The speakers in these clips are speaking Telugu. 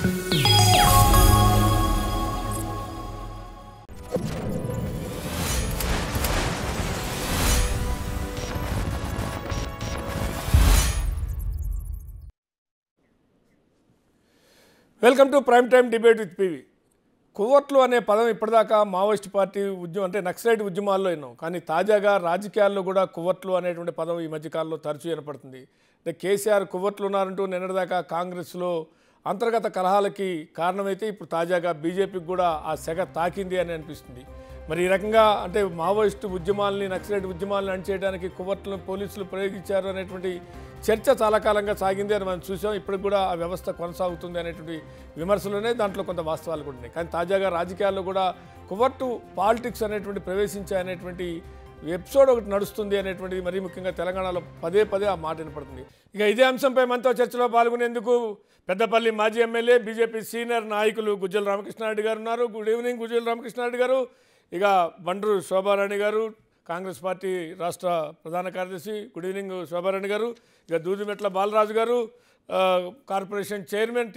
Welcome to prime time debate with PV. కువ్వట్లు అనే పదం ఇప్పటిదాకా మావోయిస్ట్ పార్టీ ఉద్యమం అంటే నక్సలైట్ ఉద్యమాల్లో విన్నాం, కానీ తాజాగా రాజకీయాల్లో కూడా కువ్వట్లు అనేటువంటి పదం ఈ మధ్యకాలంలో తరచూ వినపడుతుంది. అంటే కేసీఆర్ కువ్వట్లు ఉన్నారంటూ నిన్నటిదాకా కాంగ్రెస్లో అంతర్గత కలహాలకి కారణమైతే ఇప్పుడు తాజాగా బీజేపీకి కూడా ఆ సెగ తాకింది అని అనిపిస్తుంది. మరి ఈ రకంగా అంటే మావోయిస్టు ఉద్యమాలని నక్సలైట్ ఉద్యమాలను అణిచేయడానికి కువ్వట్లను పోలీసులు ప్రయోగించారు అనేటువంటి చర్చ చాలా కాలంగా సాగింది అని మనం చూసాం. ఇప్పటికి కూడా ఆ వ్యవస్థ కొనసాగుతుంది అనేటువంటి విమర్శలునే, దాంట్లో కొంత వాస్తవాలు కూడా ఉన్నాయి. కానీ తాజాగా రాజకీయాల్లో కూడా కువ్వట్టు పాలిటిక్స్ అనేటువంటి ప్రవేశించేటువంటి ఎపిసోడ్ ఒకటి నడుస్తుంది అనేటువంటిది మరీ ముఖ్యంగా తెలంగాణలో పదే పదే ఆ మాట వినపడుతుంది. ఇక ఇదే అంశంపై మనతో చర్చలో పాల్గొనేందుకు పెద్దపల్లి మాజీ ఎమ్మెల్యే బీజేపీ సీనియర్ నాయకులు గుజ్జల రామకృష్ణారెడ్డి గారు ఉన్నారు. గుడ్ ఈవినింగ్ గుజ్జల రామకృష్ణారెడ్డి గారు. ఇక బండ్రు శోభారాణి గారు, కాంగ్రెస్ పార్టీ రాష్ట్ర ప్రధాన కార్యదర్శి. గుడ్ ఈవినింగ్ శోభారాణి గారు. ఇక దూదిమెట్ల బాలరాజు గారు, కార్పొరేషన్ చైర్మన్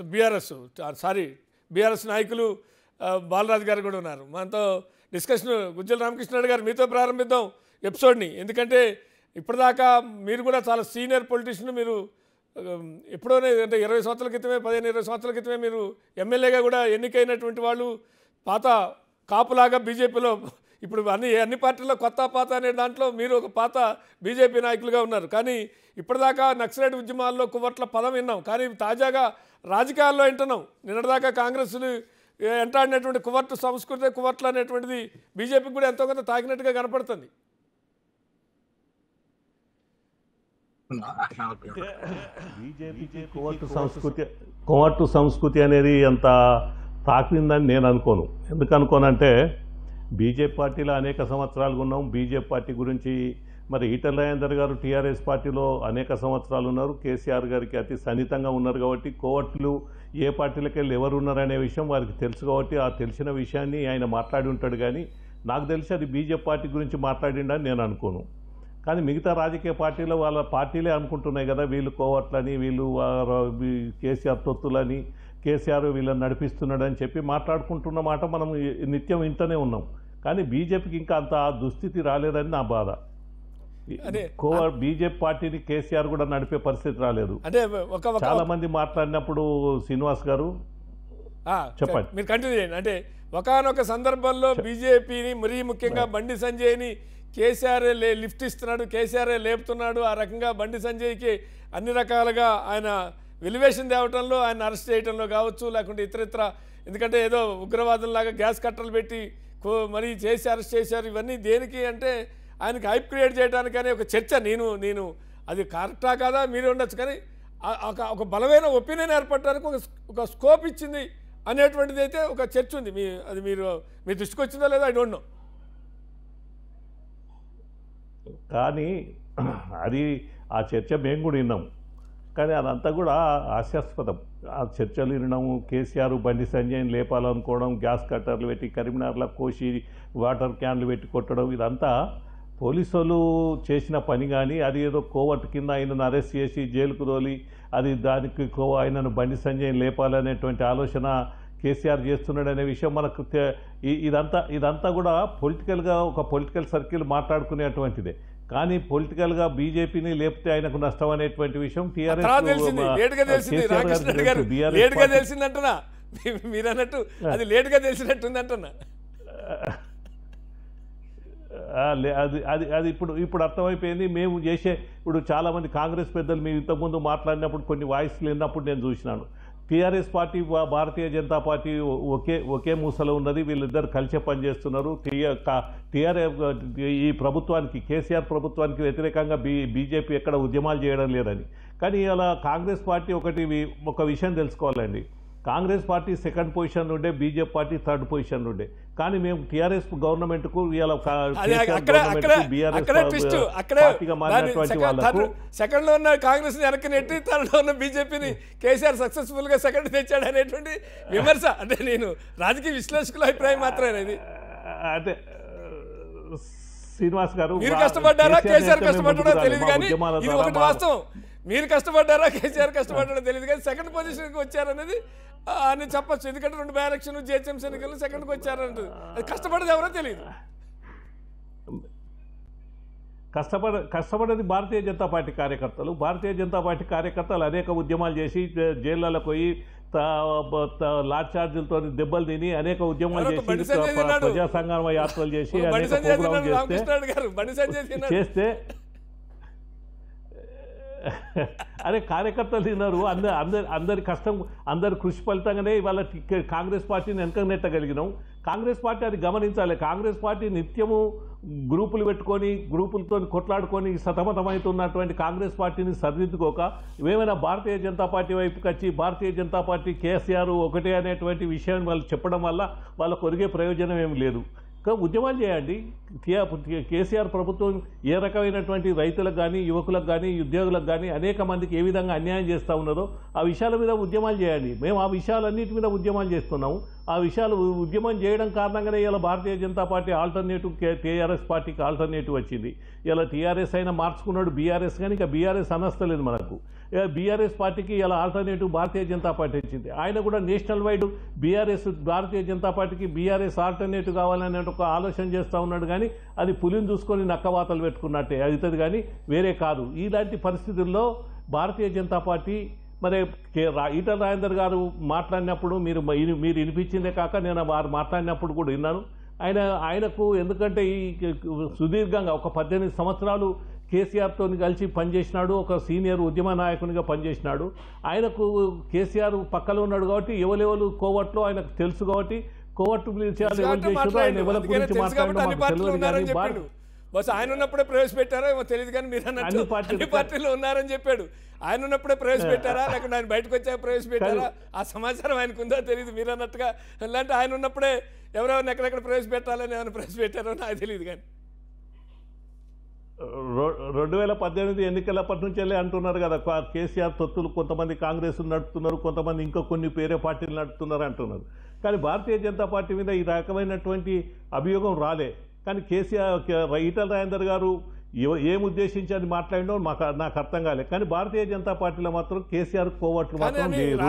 బీఆర్ఎస్ నాయకులు బాలరాజు గారు కూడా ఉన్నారు. మనతో డిస్కషన్ గుజ్జల రామకృష్ణారెడ్డి గారు మీతో ప్రారంభిద్దాం ఎపిసోడ్ని. ఎందుకంటే ఇప్పటిదాకా మీరు కూడా చాలా సీనియర్ పొలిటీషియన్. మీరు ఎప్పుడోనే అంటే 20 సంవత్సరాల క్రితమే 15-20 సంవత్సరాల క్రితమే మీరు ఎమ్మెల్యేగా కూడా ఎన్నికైనటువంటి వాళ్ళు. పాత కాపులాగా బీజేపీలో ఇప్పుడు అన్ని పార్టీల్లో కొత్త పాత అనే దాంట్లో మీరు ఒక పాత బీజేపీ నాయకులుగా ఉన్నారు. కానీ ఇప్పటిదాకా నక్సలైట్ ఉద్యమాల్లో కువ్వట్ల పదం విన్నాం, కానీ తాజాగా రాజకీయాల్లో వింటున్నాం. నిన్నటిదాకా కాంగ్రెస్లు ఎంటాడినటువంటి కువ్వట్టు సంస్కృతి, కువ్వట్లు అనేటువంటిది బీజేపీకి కూడా ఎంతో కొంత తాకినట్టుగా కనపడుతుంది. బీజేపీకి కువ్వట్టు సంస్కృతి అనేది ఎంత తాకిందని నేను అనుకోను. ఎందుకు అనుకోనంటే బీజేపీ పార్టీలో అనేక సంవత్సరాలు ఉన్నాం. బీజేపీ పార్టీ గురించి మరి ఈటెల రాజేందర్ గారు టీఆర్ఎస్ పార్టీలో అనేక సంవత్సరాలు ఉన్నారు. కేసీఆర్ గారికి అతి సన్నిహితంగా ఉన్నారు కాబట్టి కోవట్లు ఏ పార్టీలకు వెళ్ళి ఎవరు ఉన్నారనే విషయం వారికి తెలుసు కాబట్టి ఆ తెలిసిన విషయాన్ని ఆయన మాట్లాడి ఉంటాడు. కానీ నాకు తెలిసి అది బీజేపీ పార్టీ గురించి మాట్లాడిండని నేను అనుకోను. కానీ మిగతా రాజకీయ పార్టీలో వాళ్ళ పార్టీలే అనుకుంటున్నాయి కదా, వీళ్ళు కోవట్లని, వీళ్ళు కేసీఆర్ తొత్తులని, కేసీఆర్ వీళ్ళని నడిపిస్తున్నాడని చెప్పి మాట్లాడుకుంటున్న మాట మనం నిత్యం వింటూనే ఉన్నాం. కానీ బీజేపీకి ఇంకా అంత దుస్థితి రాలేదని నా బాధ. బీజేపీ పార్టీని కేసీఆర్ కూడా నడిపే పరిస్థితి రాలేదు. చాలా మంది మాట్లాడినప్పుడు శ్రీనివాస్ గారు చెప్పండి, మీరు కంటిన్యూ చేయండి. అంటే ఒకానొక సందర్భంలో బీజేపీని మరీ ముఖ్యంగా బండి సంజయ్ని కేసీఆర్ లిఫ్ట్ ఇస్తున్నాడు, కేసీఆర్ లేపుతున్నాడు. ఆ రకంగా బండి సంజయ్కి అన్ని రకాలుగా ఆయన వెలివేషన్ తేవటంలో, ఆయన అరెస్ట్ చేయడంలో కావచ్చు, లేకుంటే ఇతరత్ర ఎందుకంటే ఏదో ఉగ్రవాదుల్లాగా గ్యాస్ కట్టలు పెట్టి మరీ చేసి అరెస్ట్ చేశారు. ఇవన్నీ దేనికి అంటే ఆయనకి హైప్ క్రియేట్ చేయడానికనే ఒక చర్చ. నేను అది కరెక్టా కాదా మీరు ఉండొచ్చు, కానీ ఒక బలమైన ఒపీనియన్ ఏర్పడటానికి ఒక స్కోప్ ఇచ్చింది అనేటువంటిది అయితే ఒక చర్చ ఉంది. అది మీ దృష్టికి వచ్చిందో లేదో ఐ డోంట్ నో. కానీ అది ఆ చర్చ మేము కూడా విన్నాం, కానీ అదంతా కూడా హాస్యాస్పదం. ఆ చర్చలు వినడం, కేసీఆర్ బండి సంజయ్ని లేపాలనుకోవడం, గ్యాస్ కట్టర్లు పెట్టి కరీంనగర్లో కోసి వాటర్ క్యాన్లు పెట్టి కొట్టడం, ఇదంతా పోలీసు వాళ్ళు చేసిన పని. కానీ అది ఏదో కోవట్ కింద ఆయనను అరెస్ట్ చేసి జైలుకు తోలి అది దానికి ఆయనను బండి సంజయ్ని లేపాలనేటువంటి ఆలోచన కేసీఆర్ చేస్తున్నాడనే విషయం మనకు ఇదంతా కూడా పొలిటికల్గా ఒక పొలిటికల్ సర్కిల్ మాట్లాడుకునేటువంటిదే. కానీ పొలిటికల్గా బీజేపీని లేపితే ఆయనకు నష్టం అనేటువంటి విషయం టీఆర్ఎస్ తెలిసిందంటున్నా, మీరు అన్నట్టు అది లేటుగా తెలిసినట్టుంది అంటున్నా. అది ఇప్పుడు అర్థమైపోయింది. మేము ఇప్పుడు చాలామంది కాంగ్రెస్ పెద్దలు మేము ఇంతకుముందు మాట్లాడినప్పుడు కొన్ని వాయిస్లు విన్నప్పుడు నేను చూసినాను. TRS party, Bharatiya Janata Party ఒకే మూసలో ఉన్నది, వీళ్ళిద్దరు కలిసే పనిచేస్తున్నారు. ఈ ప్రభుత్వానికి, కేసీఆర్ ప్రభుత్వానికి వ్యతిరేకంగా బీజేపీ ఎక్కడ ఉద్యమాలు చేయడం లేదని. కానీ ఇలా కాంగ్రెస్ పార్టీ ఒక విషయం తెలుసుకోవాలండి. కాంగ్రెస్ పార్టీ సెకండ్ పొజిషన్ ఉండే, బీజేపీ పార్టీ థర్డ్ పొజిషన్ ఉండే. కానీ మేము టీఆర్ఎస్ గవర్నమెంట్కు సెకండ్ లో ఉన్న కాంగ్రెస్ వెనక్కి నెట్టి థర్డ్ లో ఉన్న బీజేపీని కేసీఆర్ సక్సెస్ఫుల్ గా సెకండ్ తెచ్చాడు అనేటువంటి విమర్శ. అంటే నేను రాజకీయ విశ్లేషకుల అభిప్రాయం మాత్రమే. ఇది అంటే శ్రీనివాస్ గారు మీరు కష్టపడ్డారా, కేసీఆర్ కష్టపడ్డారా తెలియదు, కానీ ఇది ఒకటి వాస్తవం. మీరు కష్టపడ్డారా కేసీఆర్ కష్టపడ్డారో తెలియదు కానీ సెకండ్ పొజిషన్కి వచ్చారనేది అని చెప్పచ్చు. ఎందుకంటే 2 బై ఎలక్షన్ జిహెచ్ఎంసీ ఎన్నికల్లో సెకండ్కి వచ్చారంటది. అది కష్టపడేది ఎవరో తెలియదు. కష్టపడేది భారతీయ జనతా పార్టీ కార్యకర్తలు. భారతీయ జనతా పార్టీ కార్యకర్తలు అనేక ఉద్యమాలు చేసి జైళ్ళలో పోయి లాఠీ చార్జీలతో దెబ్బలు తిని అనేక ఉద్యమాలు చేసి ప్రజా సంగ్రామ యాత్రలు చేసి అనేక ప్రోగ్రాం చేస్తే అరే కార్యకర్తలు తిన్నారు. అందరి కష్టం అందరి కృషి ఫలితంగానే ఇవాళ కాంగ్రెస్ పార్టీని వెనక నెట్టగలిగినాం. కాంగ్రెస్ పార్టీ అది గమనించాలి. కాంగ్రెస్ పార్టీ నిత్యము గ్రూపులు పెట్టుకొని గ్రూపులతో కొట్లాడుకొని సతమతమవుతున్నటువంటి కాంగ్రెస్ పార్టీని సరిదిద్దుకోక ఏమైనా భారతీయ జనతా పార్టీ వైపుకి వచ్చి భారతీయ జనతా పార్టీ కేసీఆర్ ఒకటే అనేటువంటి విషయాన్ని వాళ్ళు చెప్పడం వల్ల వాళ్ళకు ఒరిగే ప్రయోజనం ఏమి లేదు. ఉద్యమాలు చేయండి. కేసీఆర్ ప్రభుత్వం ఏ రకమైనటువంటి రైతులకు కానీ యువకులకు కానీ ఉద్యోగులకు కానీ అనేక మందికి ఏ విధంగా అన్యాయం చేస్తూ ఉన్నదో ఆ విషయాల మీద ఉద్యమాలు చేయండి. మేము ఆ విషయాలన్నిటి మీద ఉద్యమాలు చేస్తున్నాము. ఆ విషయాలు ఉద్యమం చేయడం కారణంగానే ఇలా Bharatiya Janata Party alternative TRS పార్టీకి ఆల్టర్నేటివ్ వచ్చింది. ఇలా టీఆర్ఎస్ అయినా మార్చుకున్నాడు బీఆర్ఎస్, కానీ ఇంకా బీఆర్ఎస్ అనస్తలేదు మనకు. బీఆర్ఎస్ పార్టీకి ఇలా ఆల్టర్నేటివ్ భారతీయ జనతా పార్టీ వచ్చింది. ఆయన కూడా national wide BRS Bharatiya Janata పార్టీకి బీఆర్ఎస్ ఆల్టర్నేటివ్ కావాలనే ఒక ఆలోచన చేస్తూ ఉన్నాడు. కానీ అది పులిని చూసుకొని నక్కవాతలు పెట్టుకున్నట్టే అవుతుంది, కానీ వేరే కాదు. ఇలాంటి పరిస్థితుల్లో భారతీయ జనతా పార్టీ మరి ఈటల రాజేందర్ గారు మాట్లాడినప్పుడు మీరు వినిపించిందే కాక నేను వారు మాట్లాడినప్పుడు కూడా విన్నాను. ఆయనకు ఎందుకంటే ఈ సుదీర్ఘంగా ఒక 18 సంవత్సరాలు కేసీఆర్తో కలిసి పనిచేసినాడు. ఒక సీనియర్ ఉద్యమ నాయకునిగా పనిచేసినాడు. ఆయనకు కేసీఆర్ పక్కలో ఉన్నాడు కాబట్టి ఎవరెవరు కోవట్లో ఆయనకు తెలుసు కాబట్టి కోవట్టు విషయాలు ఎవరు చేశారో ఆయన ఎవరి గురించి మాట్లాడడం బస్ ఆయన ఉన్నప్పుడే ప్రవేశపెట్టారో ఏమో తెలియదు, కానీ మీరు అన్నట్టు అన్ని పార్టీలో ఉన్నారని చెప్పాడు. ఆయన ఉన్నప్పుడే ప్రవేశపెట్టారా లేకుంటే ఆయన బయటకు వచ్చాక ప్రవేశపెట్టారా ఆ సమాచారం ఆయనకు ఉందో తెలియదు. మీరు అన్నట్టుగా అలాంటి ఆయన ఉన్నప్పుడే ఎవరెవరిని ఎక్కడెక్కడ ప్రవేశపెట్టాలని ఏమైనా ప్రవేశపెట్టారో నాకు తెలియదు. కానీ 2018 ఎన్నికలప్పటి నుంచి వెళ్ళి అంటున్నారు కదా కేసీఆర్ తొత్తులు కొంతమంది కాంగ్రెస్ నడుపుతున్నారు, కొంతమంది ఇంకా కొన్ని వేరే పార్టీలు నడుపుతున్నారు అంటున్నారు. కానీ భారతీయ జనతా పార్టీ మీద ఈ రకమైనటువంటి అభియోగం రాలే. కానీ కేసీఆర్ ఈటల రాజేందర్ గారు ఏం ఉద్దేశించి అని మాట్లాడినో నాకు అర్థం కాలేదు. కానీ భారతీయ జనతా పార్టీలో మాత్రం కేసీఆర్ కోవట్లు మాత్రం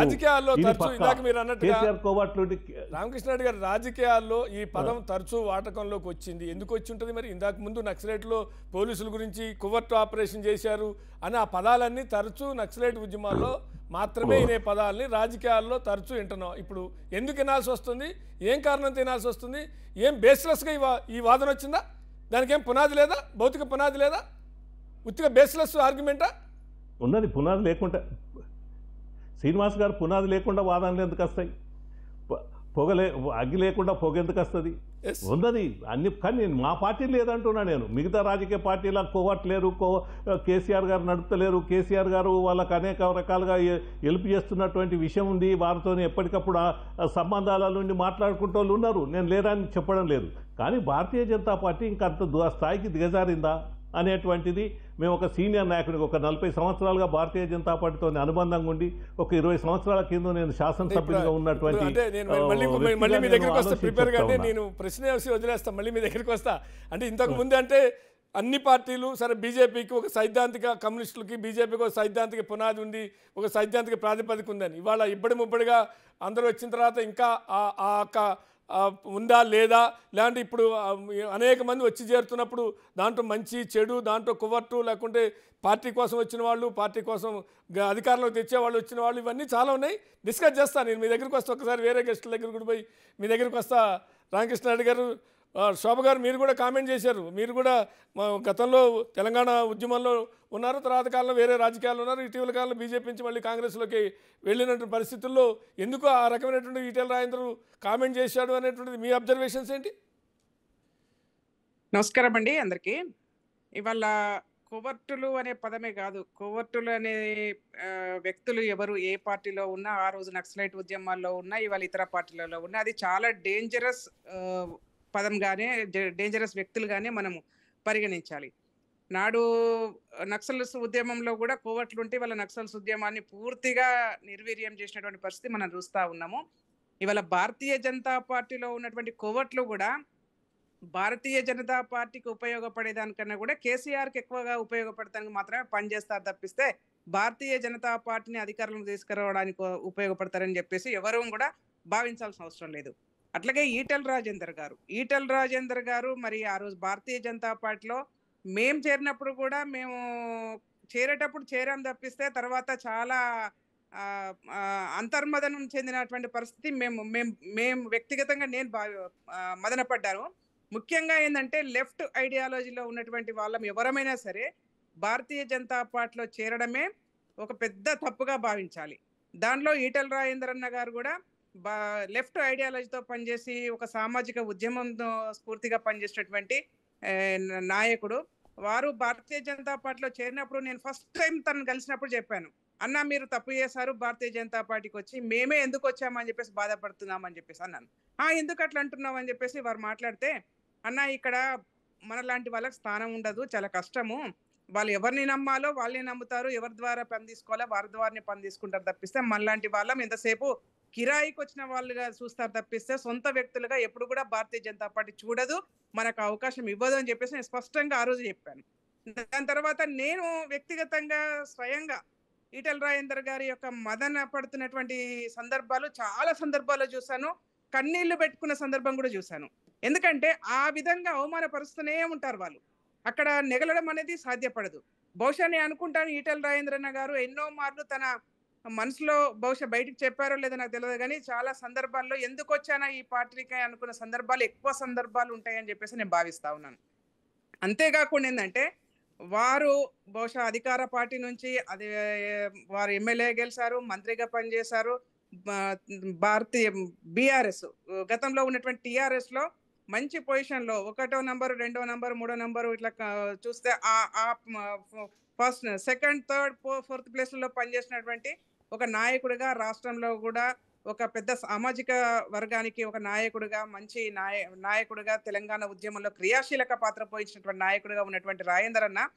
కేసీఆర్ కోవట్లు. రామకృష్ణారెడ్డి గారు రాజకీయాల్లో ఈ పదం తరచూ వాడకంలోకి వచ్చింది. ఎందుకు వచ్చి ఉంటుంది మరి? ఇందాక ముందు నక్సలైట్లో పోలీసుల గురించి కువర్ట్ ఆపరేషన్ చేశారు అని ఆ పదాలన్నీ తరచూ నక్సలైట్ ఉద్యమాల్లో మాత్రమే వినే పదాలని రాజకీయాల్లో తరచూ వింటున్నాం. ఇప్పుడు ఎందుకు వినాల్సి వస్తుంది? ఏం కారణంతో వినాల్సి వస్తుంది? ఏం బేస్లెస్గా ఈ వాదన వచ్చిందా? దానికి ఏం పునాది లేదా? భౌతిక పునాది లేదా? ఉత్తిగా బేస్లెస్ ఆర్గ్యుమెంటా ఉన్నది? పునాది లేకుండా శ్రీనివాస్ గారు పునాది లేకుండా వాదనలు ఎందుకు వస్తాయి? అగ్గి లేకుండా పొగ ఎందుకు వస్తుంది? ఉన్నది అన్ని. కానీ నేను మా పార్టీ లేదంటున్నా. నేను మిగతా రాజకీయ పార్టీల కోవట్లేరు, కేసీఆర్ గారు నడుపుతలేరు, కేసీఆర్ గారు వాళ్ళకు అనేక రకాలుగా హెల్ప్ చేస్తున్నటువంటి విషయం ఉంది. వారితో ఎప్పటికప్పుడు సంబంధాల నుండి మాట్లాడుకుంటూ వాళ్ళు ఉన్నారు. నేను లేదని చెప్పడం లేదు. కానీ భారతీయ జనతా పార్టీ ఇంకంత స్థాయికి దిగజారిందా అనేటువంటిది మేము ఒక సీనియర్ నాయకుడికి ఒక 40 సంవత్సరాలుగా భారతీయ జనతా పార్టీతో అనుబంధంగా ఉండి ఒక 20 సంవత్సరాల కింద నేను శాసనసభ్యుడిగా ఉన్నటువంటి మళ్ళీ మీ దగ్గరికి వస్తా ప్రిపేర్గా. అంటే నేను ప్రశ్న వేసి వదిలేస్తాను, మళ్ళీ మీ దగ్గరికి వస్తా. అంటే ఇంతకు ముందు అంటే అన్ని పార్టీలు సరే బీజేపీకి ఒక సైద్ధాంతిక, కమ్యూనిస్టులకి బీజేపీకి ఒక సైద్ధాంతిక పునాది ఉంది, ఒక సైద్ధాంతిక ప్రాతిపదిక ఉందని. ఇవాళ ఇబ్బడి ముబ్బడిగా అందరూ వచ్చిన తర్వాత ఇంకా ఉందా లేదా, లేదంటే ఇప్పుడు అనేక మంది వచ్చి చేరుతున్నప్పుడు దాంట్లో మంచి చెడు, దాంట్లో కువర్టు, లేకుంటే పార్టీ కోసం వచ్చిన వాళ్ళు, పార్టీ కోసం అధికారంలోకి తెచ్చేవాళ్ళు వచ్చిన వాళ్ళు, ఇవన్నీ చాలా ఉన్నాయి. డిస్కస్ చేస్తాను. నేను మీ దగ్గరికి వస్తా, ఒకసారి వేరే గెస్టుల దగ్గర కూడా పోయి మీ దగ్గరికి వస్తా. రామకృష్ణారెడ్డి గారు, శోభ గారు, మీరు కూడా కామెంట్ చేశారు. మీరు కూడా గతంలో తెలంగాణ ఉద్యమంలో ఉన్నారు, తర్వాత కాలంలో వేరే రాజకీయాలు ఉన్నారు, ఇటీవల కాలంలో బీజేపీ నుంచి మళ్ళీ కాంగ్రెస్లోకి వెళ్ళినటువంటి పరిస్థితుల్లో ఎందుకు ఆ రకమైనటువంటి ఈటెల రాజేందర్ కామెంట్ చేశాడు అనేటువంటిది మీ అబ్జర్వేషన్స్ ఏంటి? నమస్కారం అండి అందరికీ. ఇవాళ కోవర్టులు అనే పదమే కాదు, కోవర్టులు అనే వ్యక్తులు ఎవరు ఏ పార్టీలో ఉన్నా, ఆ రోజు నక్సలైట్ ఉద్యమాల్లో ఉన్నా, ఇవాళ ఇతర పార్టీలలో ఉన్నా, అది చాలా డేంజరస్ పదంగానే, డేంజరస్ వ్యక్తులుగానే మనము పరిగణించాలి. నాడు నక్సల్స్ ఉద్యమంలో కూడా కోవట్లు ఉంటే వాళ్ళ నక్సల్స్ ఉద్యమాన్ని పూర్తిగా నిర్వీర్యం చేసినటువంటి పరిస్థితి మనం చూస్తూ ఉన్నాము. ఇవాళ భారతీయ జనతా పార్టీలో ఉన్నటువంటి కోవట్లు కూడా భారతీయ జనతా పార్టీకి ఉపయోగపడేదానికన్నా కూడా కేసీఆర్కి ఎక్కువగా ఉపయోగపడటానికి మాత్రమే పనిచేస్తారు తప్పిస్తే భారతీయ జనతా పార్టీని అధికారంలోకి తీసుకురావడానికి ఉపయోగపడతారని చెప్పేసి ఎవరూ కూడా భావించాల్సిన అవసరం లేదు. అట్లాగే ఈటెల రాజేందర్ గారు మరి ఆ రోజు భారతీయ జనతా పార్టీలో మేము చేరినప్పుడు కూడా మేము చేరేటప్పుడు చేరాం తప్పిస్తే తర్వాత చాలా అంతర్మదనం చెందినటువంటి పరిస్థితి మేము వ్యక్తిగతంగా నేను మదనపడ్డాను. ముఖ్యంగా ఏంటంటే లెఫ్ట్ ఐడియాలజీలో ఉన్నటువంటి వాళ్ళం ఎవరమైనా సరే భారతీయ జనతా పార్టీలో చేరడమే ఒక పెద్ద తప్పుగా భావించాలి. దానిలో ఈటెల రాజేందర్ అన్న గారు కూడా లెఫ్ట్ ఐడియాలజీతో పనిచేసి ఒక సామాజిక ఉద్యమంతో స్ఫూర్తిగా పనిచేసినటువంటి నాయకుడు. వారు భారతీయ జనతా పార్టీలో చేరినప్పుడు నేను ఫస్ట్ టైం తనను కలిసినప్పుడు చెప్పాను, అన్న మీరు తప్పు చేశారు, భారతీయ జనతా పార్టీకి వచ్చి మేమే ఎందుకు వచ్చామని చెప్పేసి బాధపడుతున్నామని చెప్పేసి అన్నాను. ఎందుకు అట్లా అంటున్నావు అని చెప్పేసి వారు మాట్లాడితే, అన్న ఇక్కడ మనలాంటి వాళ్ళకి స్థానం ఉండదు, చాలా కష్టము, వాళ్ళు ఎవరిని నమ్మాలో వాళ్ళని నమ్ముతారు, ఎవరి ద్వారా పని తీసుకోవాలో వారి ద్వారానే పని తీసుకుంటారు తప్పిస్తే మనలాంటి వాళ్ళం ఎంతసేపు కిరాయికి వచ్చిన వాళ్ళుగా చూస్తారు తప్పిస్తే సొంత వ్యక్తులుగా ఎప్పుడు కూడా భారతీయ జనతా పార్టీ చూడదు, మనకు అవకాశం ఇవ్వదు అని చెప్పేసి నేను స్పష్టంగా ఆ రోజు చెప్పాను. దాని తర్వాత నేను వ్యక్తిగతంగా స్వయంగా ఈటెల రాజేందర్ గారి యొక్క మదన పడుతున్నటువంటి సందర్భాలు చాలా సందర్భాల్లో చూశాను, కన్నీళ్లు పెట్టుకున్న సందర్భం కూడా చూశాను. ఎందుకంటే ఆ విధంగా అవమానపరుస్తూనే ఉంటారు వాళ్ళు, అక్కడ నెగలడం అనేది సాధ్యపడదు. బహుశా నేను అనుకుంటాను ఈటెల రాజేంద్ర అన్న గారు ఎన్నో మార్లు తన మనసులో బహుశా బయటికి చెప్పారో లేదో నాకు తెలియదు, కానీ చాలా సందర్భాల్లో ఎందుకు వచ్చానా ఈ పార్టీకి అనుకున్న సందర్భాలు ఎక్కువ సందర్భాలు ఉంటాయని చెప్పేసి నేను భావిస్తా ఉన్నాను. అంతేకాకుండా ఏంటంటే వారు బహుశా అధికార పార్టీ నుంచి వారు ఎమ్మెల్యే గెలిచారు, మంత్రిగా పనిచేశారు. భారతీయ బీఆర్ఎస్ గతంలో ఉన్నటువంటి టీఆర్ఎస్ లో మంచి పొజిషన్ లో 1వ నంబరు 2వ నంబరు 3వ నంబరు ఇట్లా చూస్తే first second third fourth place లో పనిచేసినటువంటి ఒక నాయకుడిగా రాష్ట్రంలో కూడా ఒక పెద్ద సామాజిక వర్గానికి ఒక నాయకుడిగా మంచి నాయకుడిగా తెలంగాణ ఉద్యమంలో క్రియాశీలక పాత్ర పోయించినటువంటి నాయకుడిగా ఉన్నటువంటి రాజేందర్ అన్న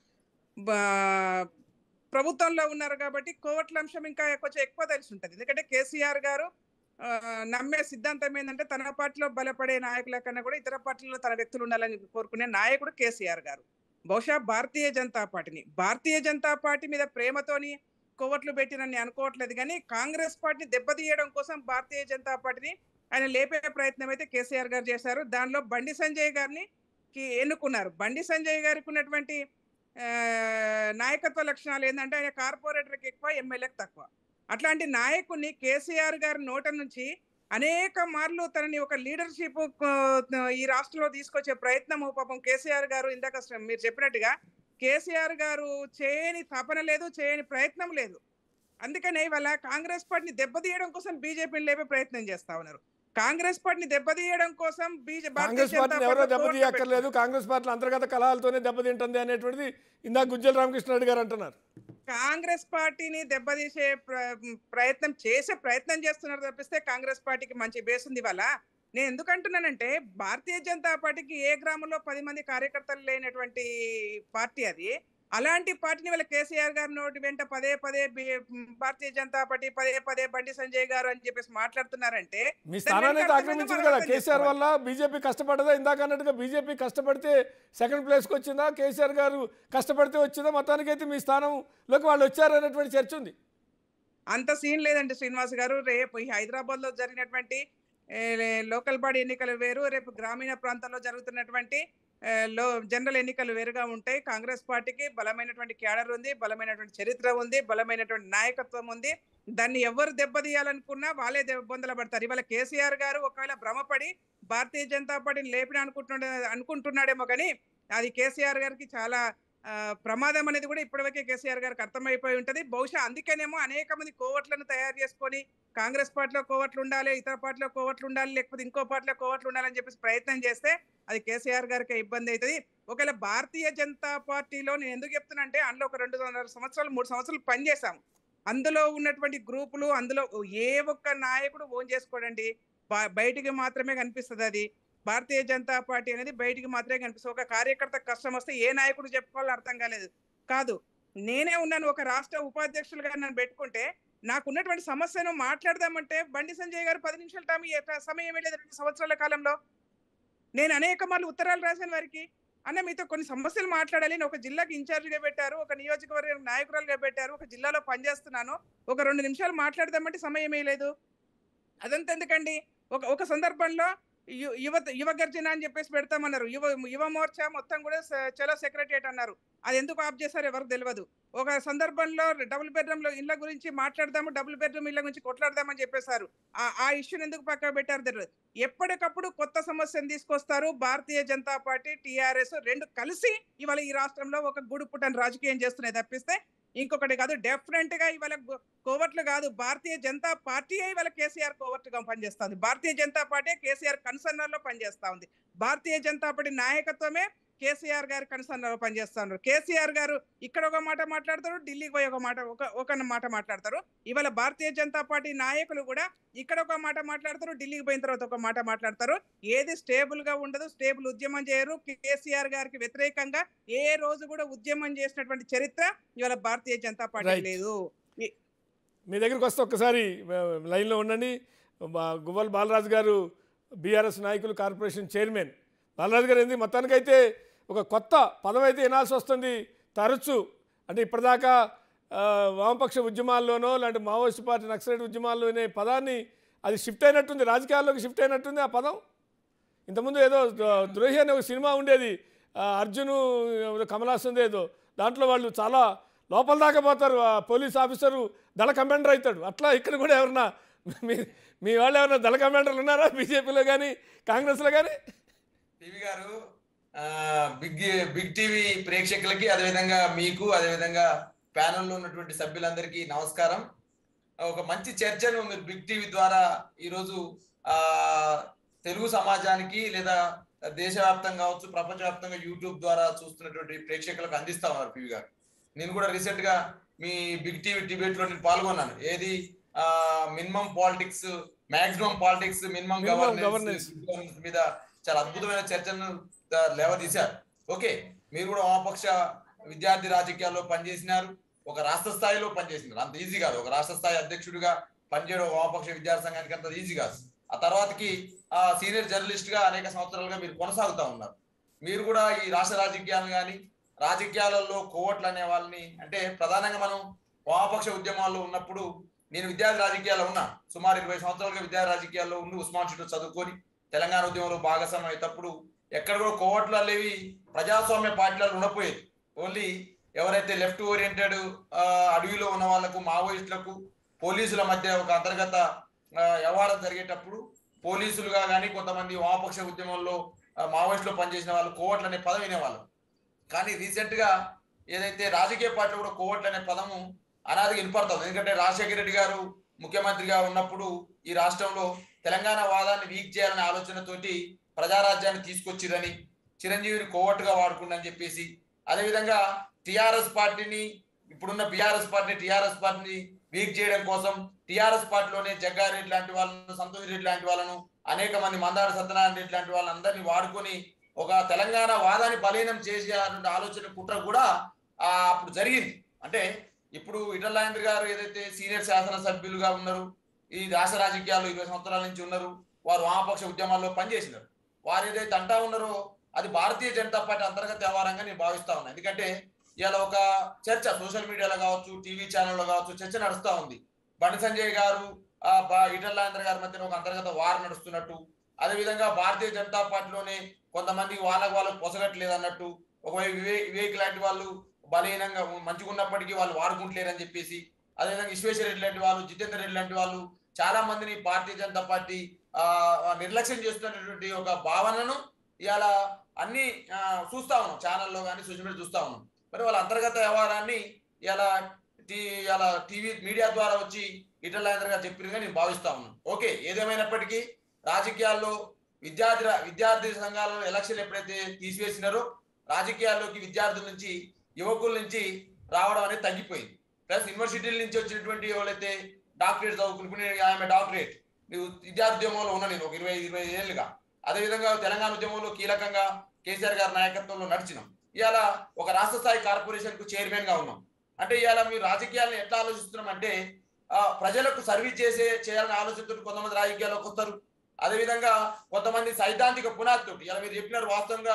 ప్రభుత్వంలో ఉన్నారు కాబట్టి కోవట్ల అంశం ఇంకా కొంచెం ఎక్కువ తెలిసి ఉంటుంది. ఎందుకంటే కేసీఆర్ గారు నమ్మే సిద్ధాంతం ఏంటంటే తన పార్టీలో బలపడే నాయకుల కన్నా కూడా ఇతర పార్టీలో తన వ్యక్తులు ఉండాలని కోరుకునే నాయకుడు కేసీఆర్ గారు. బహుశా భారతీయ జనతా పార్టీ మీద ప్రేమతోని కోవట్లు పెట్టినని అనుకోవట్లేదు, కానీ కాంగ్రెస్ పార్టీని దెబ్బతీయడం కోసం భారతీయ జనతా పార్టీని ఆయన లేపే ప్రయత్నం అయితే కేసీఆర్ గారు చేశారు. దానిలో బండి సంజయ్ గారిని ఎన్నుకున్నారు. బండి సంజయ్ గారికి ఉన్నటువంటి నాయకత్వ లక్షణాలు ఏంటంటే ఆయన కార్పొరేటర్కి ఎక్కువ, ఎమ్మెల్యేకి తక్కువ. అట్లాంటి నాయకుడిని కేసీఆర్ గారి నోట నుంచి అనేక మార్లు తనని ఒక లీడర్షిప్ ఈ రాష్ట్రంలో తీసుకొచ్చే ప్రయత్నం పాపం కేసీఆర్ గారు ఇందాక మీరు చెప్పినట్టుగా కేసీఆర్ గారు చేయని తపన లేదు, చేయని ప్రయత్నం లేదు. అందుకనే ఇవాళ కాంగ్రెస్ పార్టీని దెబ్బతీయడం కోసం బీజేపీని లేపే ప్రయత్నం చేస్తా ఉన్నారు. కాంగ్రెస్ పార్టీని దెబ్బతీయడం కోసం కాంగ్రెస్ పార్టీని ఎవరో దెబ్బతీయక్కర్లేదు, కాంగ్రెస్ పార్టీ అంతర్గత కలహాలతోనే దెబ్బతింటుంది అనేటువంటిది ఇందాక గుజ్జల రామకృష్ణారెడ్డి గారు అంటున్నారు. కాంగ్రెస్ పార్టీని దెబ్బతీసే ప్రయత్నం చేస్తున్నారు తప్పిస్తే కాంగ్రెస్ పార్టీకి మంచి బేస్ ఉంది. ఇవాళ నేను ఎందుకు అంటున్నానంటే భారతీయ జనతా పార్టీకి ఏ గ్రామంలో 10 మంది కార్యకర్తలు లేనటువంటి పార్టీ అది. అలాంటి పార్టీని వాళ్ళ కేసీఆర్ గారి నోటి వెంట పదే భారతీయ జనతా పార్టీ పదే బండి సంజయ్ గారు అని చెప్పేసి మాట్లాడుతున్నారంటే మీ స్థానాన్ని ఆక్రమించింది కదా కేసీఆర్ వల్ల. బీజేపీ కష్టపడదా? ఇందాక అన్నట్టుగా బీజేపీ కష్టపడితే సెకండ్ ప్లేస్కి వచ్చిందా, కేసీఆర్ గారు కష్టపడితే వచ్చిందా? మొత్తానికైతే మీ స్థానంలోకి వాళ్ళు వచ్చారనేటువంటి చర్చ ఉంది. అంత సీన్ లేదండి శ్రీనివాస్ గారు. రేపు హైదరాబాద్ లో జరిగినటువంటి లోకల్ బాడీ ఎన్నికలు వేరు, రేపు గ్రామీణ ప్రాంతాల్లో జరుగుతున్నటువంటి జనరల్ ఎన్నికలు వేరుగా ఉంటాయి. కాంగ్రెస్ పార్టీకి బలమైనటువంటి క్యాడర్ ఉంది, బలమైనటువంటి చరిత్ర ఉంది, బలమైనటువంటి నాయకత్వం ఉంది. దాన్ని ఎవరు దెబ్బతీయాలనుకున్నా వాళ్ళే బొందల పడతారు. ఇవాళ కేసీఆర్ గారు ఒకవేళ భ్రమపడి భారతీయ జనతా పార్టీని లేపిన అనుకుంటున్నాడేమో, కానీ అది కేసీఆర్ గారికి చాలా ప్రమాదం అనేది కూడా ఇప్పటివరకే కేసీఆర్ గారికి అర్థమైపోయి ఉంటుంది. బహుశా అందుకేనేమో అనేక మంది కోవట్లను తయారు చేసుకొని కాంగ్రెస్ పార్టీలో కోవట్లు ఉండాలి, ఇతర పార్టీలో కోవట్లు ఉండాలి, లేకపోతే ఇంకో పార్టీలో కోవట్లు ఉండాలని చెప్పేసి ప్రయత్నం చేస్తే అది కేసీఆర్ గారికి ఇబ్బంది అవుతుంది. ఒకవేళ భారతీయ జనతా పార్టీలో నేను ఎందుకు చెప్తున్నా అంటే అందులో ఒక 2.5 సంవత్సరాలు 3 సంవత్సరాలు పనిచేశాము. అందులో ఉన్నటువంటి గ్రూపులు, అందులో ఏ ఒక్క నాయకుడు ఓన్ చేసుకోడండి, బయటికి మాత్రమే కనిపిస్తుంది. అది భారతీయ జనతా పార్టీ అనేది బయటికి మాత్రమే కనిపిస్తుంది. ఒక కార్యకర్త కష్టం వస్తే ఏ నాయకుడు చెప్పుకోవాలో అర్థం కాదు. నేనే ఉన్నాను, ఒక రాష్ట్ర ఉపాధ్యక్షులుగా నన్ను పెట్టుకుంటే నాకున్నటువంటి సమస్యను మాట్లాడదామంటే బండి సంజయ్ గారు 10 నిమిషాల సమయం లేదు 2 సంవత్సరాల కాలంలో. నేను అనేక మార్లు ఉత్తరాలు రాశాను వారికి. అన్న మీతో కొన్ని సమస్యలు మాట్లాడాలి, నేను ఒక జిల్లాకి ఇన్ఛార్జిగా పెట్టారు, ఒక నియోజకవర్గం నాయకురాలుగా పెట్టారు, ఒక జిల్లాలో పనిచేస్తున్నాను, ఒక 2 నిమిషాలు మాట్లాడదామంటే సమయమే లేదు. అదంతా ఎందుకండి? ఒక ఒక సందర్భంలో యువ గర్జన అని చెప్పేసి పెడతామన్నారు. యువ మోర్చా మొత్తం కూడా చలో సెక్రటరియట్ అన్నారు. అది ఎందుకు ఆఫ్ చేశారో ఎవరికి తెలవదు. ఒక సందర్భంలో డబుల్ బెడ్రూమ్‌లో ఇళ్ళ గురించి మాట్లాడదాము, డబుల్ బెడ్రూమ్ ఇళ్ళ గురించి కొట్లాడదామని చెప్పేశారు. ఆ ఇష్యూని ఎందుకు పక్కకు పెట్టారో తెలవదు. ఎప్పటికప్పుడు కొత్త సమస్యను తీసుకొస్తారు. భారతీయ జనతా పార్టీ, టీఆర్ఎస్ 2 కలిసి ఇవాళ ఈ రాష్ట్రంలో ఒక గూడుపుటని రాజకీయం చేస్తున్నాయి తప్పిస్తే ఇంకొకటి కాదు. డెఫినెట్‌గా ఇవాళ కోవర్ట్లు కాదు, భారతీయ జనతా పార్టీయే ఇవాళ కేసీఆర్ కోవర్ట్‌గా పనిచేస్తుంది. భారతీయ జనతా పార్టీ కేసీఆర్ కన్సర్నర్‌లో పనిచేస్తా ఉంది. భారతీయ జనతా పార్టీ నాయకత్వమే కేసీఆర్ గారి కన్సర్నర్‌లో పనిచేస్తా ఉన్నారు. కేసీఆర్ గారు ఇక్కడ ఒక మాట మాట్లాడతారు, ఢిల్లీకి పోయి ఒక మాట మాట్లాడతారు. ఇవాళ భారతీయ జనతా పార్టీ నాయకులు కూడా ఇక్కడ ఒక మాట మాట్లాడతారు, ఢిల్లీకి పోయిన తర్వాత ఒక మాట మాట్లాడతారు. ఏది స్టేబుల్ గా ఉండదు, స్టేబుల్ ఉద్యమం చేయరు. కేసీఆర్ గారికి వ్యతిరేకంగా ఏ రోజు కూడా ఉద్యమం చేసినటువంటి చరిత్ర ఇవాళ భారతీయ జనతా పార్టీ Right. లేదు. మీ దగ్గరికి వస్తే ఒక్కసారి లైన్లో ఉండండి. గువ్వల బాలరాజు గారు బీఆర్ఎస్ నాయకులు, కార్పొరేషన్ చైర్మన్. బాలరాజు గారు ఏంది మొత్తానికైతే ఒక కొత్త పదం అయితే వినాల్సి వస్తుంది తరచు. అంటే ఇప్పటిదాకా వామపక్ష ఉద్యమాల్లోనో లేదంటే మావోయిస్ట్ పార్టీ నక్సలైట్ ఉద్యమాల్లోనే పదాన్ని అది షిఫ్ట్ అయినట్టుంది, రాజకీయాల్లోకి షిఫ్ట్ అయినట్టుంది ఆ పదం. ఇంతకుముందు ఏదో ద్రోహి అనే ఒక సినిమా ఉండేది, అర్జును కమల్ హాసన్ ఏదో, దాంట్లో వాళ్ళు చాలా లోపల దాకా పోతారు, ఆ పోలీస్ ఆఫీసరు దళ కమాండర్ అవుతాడు. అట్లా ఇక్కడ కూడా ఎవరన్నా మీ వాళ్ళు ఎవరన్నా దళ కమాండర్లు ఉన్నారా బీజేపీలో కానీ కాంగ్రెస్లో కానీ? టీవీ గారు, బిగ్ టీవీ ప్రేక్షకులకి, అదేవిధంగా మీకు, అదేవిధంగా ప్యానెల్లో ఉన్నటువంటి సభ్యులందరికీ నమస్కారం. ఒక మంచి చర్చను మీరు బిగ్ టీవీ ద్వారా ఈరోజు తెలుగు సమాజానికి లేదా దేశవ్యాప్తంగా కావచ్చు, ప్రపంచవ్యాప్తంగా యూట్యూబ్ ద్వారా చూస్తున్నటువంటి ప్రేక్షకులకు అందిస్తా ఉన్నారు పివి గారు. నేను కూడా రీసెంట్ గా మీ బిగ్ టీవీ డిబేట్ లో నేను పాల్గొన్నాను. ఏది minimum politics, maximum politics, minimum governance మీద చాలా అద్భుతమైన చర్చను లేవదీశారు. ఓకే, మీరు కూడా వామపక్ష విద్యార్థి రాజకీయాల్లో పనిచేసినారు, ఒక రాష్ట్ర స్థాయిలో పనిచేసినారు. అంత ఈజీ కాదు. ఒక రాష్ట్ర స్థాయి అధ్యక్షుడిగా పనిచేయడం వామపక్ష విద్యార్థి సంఘానికి అంత ఈజీ కాదు. ఆ తర్వాతకి సీనియర్ జర్నలిస్ట్ గా అనేక సంవత్సరాలుగా మీరు కొనసాగుతా ఉన్నారు. మీరు కూడా ఈ రాష్ట్ర రాజకీయాలు కానీ, రాజకీయాలలో కోవట్లు అనే వాళ్ళని, అంటే ప్రధానంగా మనం వామపక్ష ఉద్యమాల్లో ఉన్నప్పుడు, నేను విద్యార్థి రాజకీయాల్లో ఉన్నా, సుమారు 20 సంవత్సరాలుగా విద్యార్థి రాజకీయాల్లో ఉండి ఉస్మాన్ షీట్లో చదువుకొని తెలంగాణ ఉద్యమంలో భాగస్వామ్యం అయ్యేటప్పుడు ఎక్కడ కూడా కోవట్లు అనేవి ప్రజాస్వామ్య పార్టీలలో ఉండపోయేది. ఓన్లీ ఎవరైతే లెఫ్ట్ ఓరియంటెడ్ అడవిలో ఉన్న వాళ్ళకు, మావోయిస్టులకు, పోలీసుల మధ్య ఒక అంతర్గత వ్యవహారం జరిగేటప్పుడు పోలీసులుగా కానీ కొంతమంది వామపక్ష ఉద్యమంలో మావోయిస్టులో పనిచేసిన వాళ్ళు కోవట్లు అనే పదం వినేవాళ్ళు. కానీ రీసెంట్ గా ఏదైతే రాజకీయ పార్టీలు కూడా కోవట్లు అనే పదము అనాదిగా వినపడుతుంది. ఎందుకంటే రాజశేఖర రెడ్డి గారు ముఖ్యమంత్రిగా ఉన్నప్పుడు ఈ రాష్ట్రంలో తెలంగాణ వాదాన్ని వీక్ చేయాలనే ఆలోచనతోటి ప్రజారాజ్యాన్ని తీసుకొచ్చిరని, చిరంజీవిని కోవట్టుగా వాడుకుందని చెప్పేసి, అదేవిధంగా టిఆర్ఎస్ పార్టీని, ఇప్పుడున్న టిఆర్ఎస్ పార్టీని వీక్ చేయడం కోసం టిఆర్ఎస్ పార్టీలోనే జగ్గారెడ్డి లాంటి వాళ్ళను, సంతోష్ రెడ్డి లాంటి వాళ్ళను, అనేక మంది మందార సత్యనారాయణ రెడ్డి లాంటి వాళ్ళందరినీ వాడుకొని ఒక తెలంగాణ వాదాన్ని బలీనం చేసే ఆలోచన కుట్ర కూడా అప్పుడు జరిగింది. అంటే ఇప్పుడు ఈటెల రాజేందర్ గారు ఏదైతే సీనియర్ శాసనసభ్యులుగా ఉన్నారు, ఈ రాష్ట్ర రాజకీయాల్లో 20 సంవత్సరాల నుంచి ఉన్నారు, వారు వామపక్ష ఉద్యమాల్లో పనిచేసినారు. వారు ఏదైతే అంటా ఉన్నారో అది భారతీయ జనతా పార్టీ అంతర్గత వ్యవహారంగా నేను భావిస్తా ఉన్నాను. ఎందుకంటే ఇలా ఒక చర్చ సోషల్ మీడియాలో కావచ్చు, టీవీ ఛానల్లో కావచ్చు చర్చ నడుస్తూ ఉంది. బండి సంజయ్ గారు ఈటెల రాజేందర్ గారి మధ్యన ఒక అంతర్గత వార్ నడుస్తున్నట్టు, అదేవిధంగా భారతీయ జనతా పార్టీలోనే కొంతమంది వాళ్ళకు పొసగట్లేదు అన్నట్టు, ఒకవైపు వివేక్ లాంటి వాళ్ళు బలహీనంగా మంచిగా ఉన్నప్పటికీ వాళ్ళు వాడుకుంటలేరని చెప్పేసి, అదేవిధంగా విశ్వేశ్వర రెడ్డి లాంటి వాళ్ళు, జితేందర్ రెడ్డి లాంటి వాళ్ళు చాలా మందిని భారతీయ జనతా పార్టీ నిర్లక్ష్యం చేస్తున్నటువంటి ఒక భావనను ఇవాళ అన్ని చూస్తా ఉన్నాం, ఛానల్లో కానీ సోషల్ మీడియా చూస్తా ఉన్నాం. మరి వాళ్ళ అంతర్గత వ్యవహారాన్ని ఇలా టీవీ మీడియా ద్వారా వచ్చి ఈటెల రాజేందర్ గారు చెప్పినగా నేను భావిస్తా ఉన్నాను. ఓకే, ఏదేమైనప్పటికీ రాజకీయాల్లో విద్యార్థి సంఘాలలో ఎలక్షన్లు ఎప్పుడైతే తీసివేసినారో రాజకీయాల్లోకి విద్యార్థుల నుంచి, యువకుల నుంచి రావడం అనేది తగ్గిపోయింది. ప్లస్ యూనివర్సిటీల నుంచి వచ్చినటువంటి ఎవరైతే డాక్టరేట్ చదువుకుని, ఆమె డాక్టరేట్ విద్యార్థ్యోమంలో ఉన్నా నేను ఒక 20-25 ఏళ్ళుగా, అదేవిధంగా తెలంగాణ ఉద్యమంలో కీలకంగా కేసీఆర్ గారి నాయకత్వంలో నడిచినాం. ఇవాళ ఒక రాష్ట్ర స్థాయి కార్పొరేషన్ కు చైర్మన్ గా ఉన్నాం. అంటే ఇవాళ మీరు రాజకీయాలను ఎట్లా ఆలోచిస్తున్నాం అంటే ప్రజలకు సర్వీస్ చేయాలనే ఆలోచనతో కొంతమంది రాజకీయాల్లోకి వస్తారు. అదేవిధంగా కొంతమంది సైద్ధాంతిక పునాదితో, ఇలా మీరు చెప్పినారు వాస్తవంగా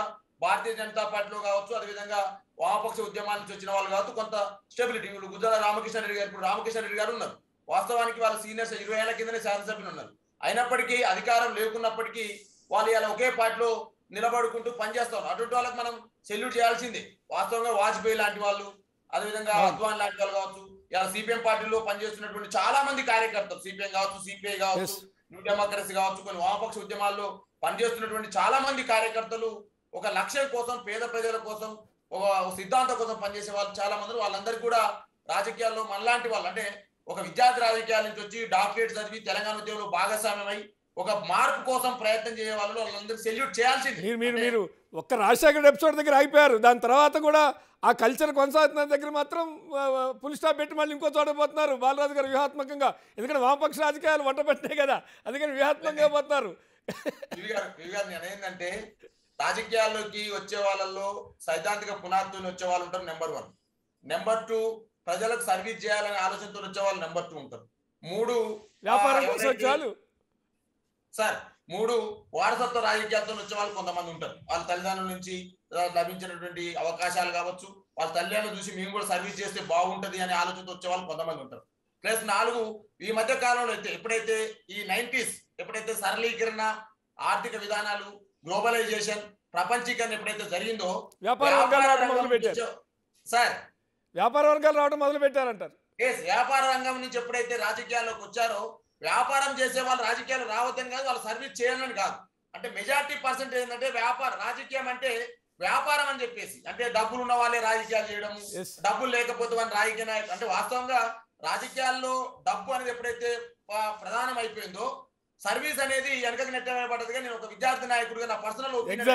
భారతీయ జనతా పార్టీలో కావచ్చు, అదేవిధంగా వామపక్ష ఉద్యమాల నుంచి వచ్చిన వాళ్ళు కావచ్చు, కొంత స్టెబిలిటీ. ఇప్పుడు గుజ్జల రామకృష్ణారెడ్డి గారు, ఇప్పుడు రామకృష్ణారెడ్డి గారు ఉన్నారు. వాస్తవానికి వాళ్ళ సీనియర్స్ 20 ఏళ్ల కిందనే శాసనసభ్యులు ఉన్నారు. అయినప్పటికీ అధికారం లేకున్నప్పటికీ వాళ్ళు ఇలా ఒకే పార్టీలో నిలబడుకుంటూ పనిచేస్తారు. అటువంటి వాళ్ళకి మనం సెల్యూట్ చేయాల్సిందే. వాస్తవంగా వాజ్పేయి లాంటి వాళ్ళు, అదేవిధంగా అద్వాన్ లాంటి వాళ్ళు కావచ్చు, ఇలా సిపిఎం పార్టీలో పనిచేస్తున్నటువంటి చాలా మంది కార్యకర్తలు, సిపిఎం కావచ్చు, సిపిఐ కావచ్చు, న్యూ డెమోక్రసీ కావచ్చు, కొన్ని వామపక్ష ఉద్యమాల్లో పనిచేస్తున్నటువంటి చాలా మంది కార్యకర్తలు ఒక లక్ష్యం కోసం, పేద ప్రజల కోసం, ఒక సిద్ధాంతం కోసం పనిచేసే వాళ్ళు చాలా మంది. వాళ్ళందరికీ కూడా రాజకీయాల్లో మనలాంటి వాళ్ళు, అంటే ఒక విద్యార్థి రాజకీయాల నుంచి వచ్చి డాక్టరేట్ చదివి తెలంగాణ ఉద్యమంలో భాగస్వామ్యమై ఒక మార్పు కోసం ప్రయత్నం చేసే వాళ్ళు వాళ్ళందరూ సెల్యూట్ చేయాల్సింది. మీరు ఒక్క రాజశేఖర్ ఎపిసోడ్ దగ్గర అయిపోయారు. దాని తర్వాత కూడా ఆ కల్చర్ కొనసాగుతున్న దగ్గర మాత్రం ఫుల్ స్టాప్ పెట్టి మళ్ళీ ఇంకో చోట పోతున్నారు బాలరాజు గారు వ్యూహాత్మకంగా. ఎందుకంటే వామపక్ష రాజకీయాలు వంట పెట్టినాయి కదా, అందుకని వ్యూహాత్మకంగా పోతున్నారు. నేనేంటంటే రాజకీయాల్లోకి వచ్చే వాళ్ళల్లో సైద్ధాంతిక పునాదులు వచ్చే వాళ్ళు ఉంటారు, నెంబర్ 1. నెంబర్ 2, ప్రజలకు సర్వీస్ చేయాలనే ఆలోచనతో వచ్చే వాళ్ళు నెంబర్ 2 ఉంటారు. 3, వ్యాపారం కోసం చాలు సార్. 3, వారసత్వ రాజకీయాలతో వచ్చే వాళ్ళు కొంతమంది ఉంటారు. వాళ్ళ తల్లిదండ్రుల నుంచి లభించినటువంటి అవకాశాలు కావచ్చు, వాళ్ళ తల్లిదండ్రులు చూసి మేము కూడా సర్వీస్ చేస్తే బాగుంటది అనే ఆలోచనతో వచ్చే వాళ్ళు కొంతమంది ఉంటారు. ప్లస్ 4, ఈ మధ్య కాలంలో అయితే ఎప్పుడైతే ఈ 90s ఎప్పుడైతే సరళీకరణ, ఆర్థిక విధానాలు, గ్లోబలైజేషన్, ప్రపంచీకరణ ఎప్పుడైతే జరిగిందో వ్యాపార వర్గాలు రావడం మొదలు పెట్టారు సార్. వ్యాపార వర్గాలు రావడం మొదలు పెట్టారంటారు. వ్యాపార రంగం నుంచి ఎప్పుడైతే రాజకీయాల్లోకి వచ్చారో, వ్యాపారం చేసే వాళ్ళు రాజకీయాలు రావద్దని కాదు, వాళ్ళు సర్వీస్ చేయాలని కాదు. అంటే మెజారిటీ పర్సెంట్ ఏంటంటే రాజకీయం అంటే వ్యాపారం అని చెప్పేసి, అంటే డబ్బులు ఉన్న వాళ్ళే రాజకీయాలు చేయడం, డబ్బులు లేకపోతే వాళ్ళ రాజకీయ నాయకులు. అంటే వాస్తవంగా రాజకీయాల్లో డబ్బు అనేది ఎప్పుడైతే ప్రధానం అయిపోయిందో, సర్వీస్ అనేది వెనకకి నెట్టబడ్డదిగా నేను ఒక విద్యార్థి నాయకుడిగా నా పర్సనల్ ఒపీనియన్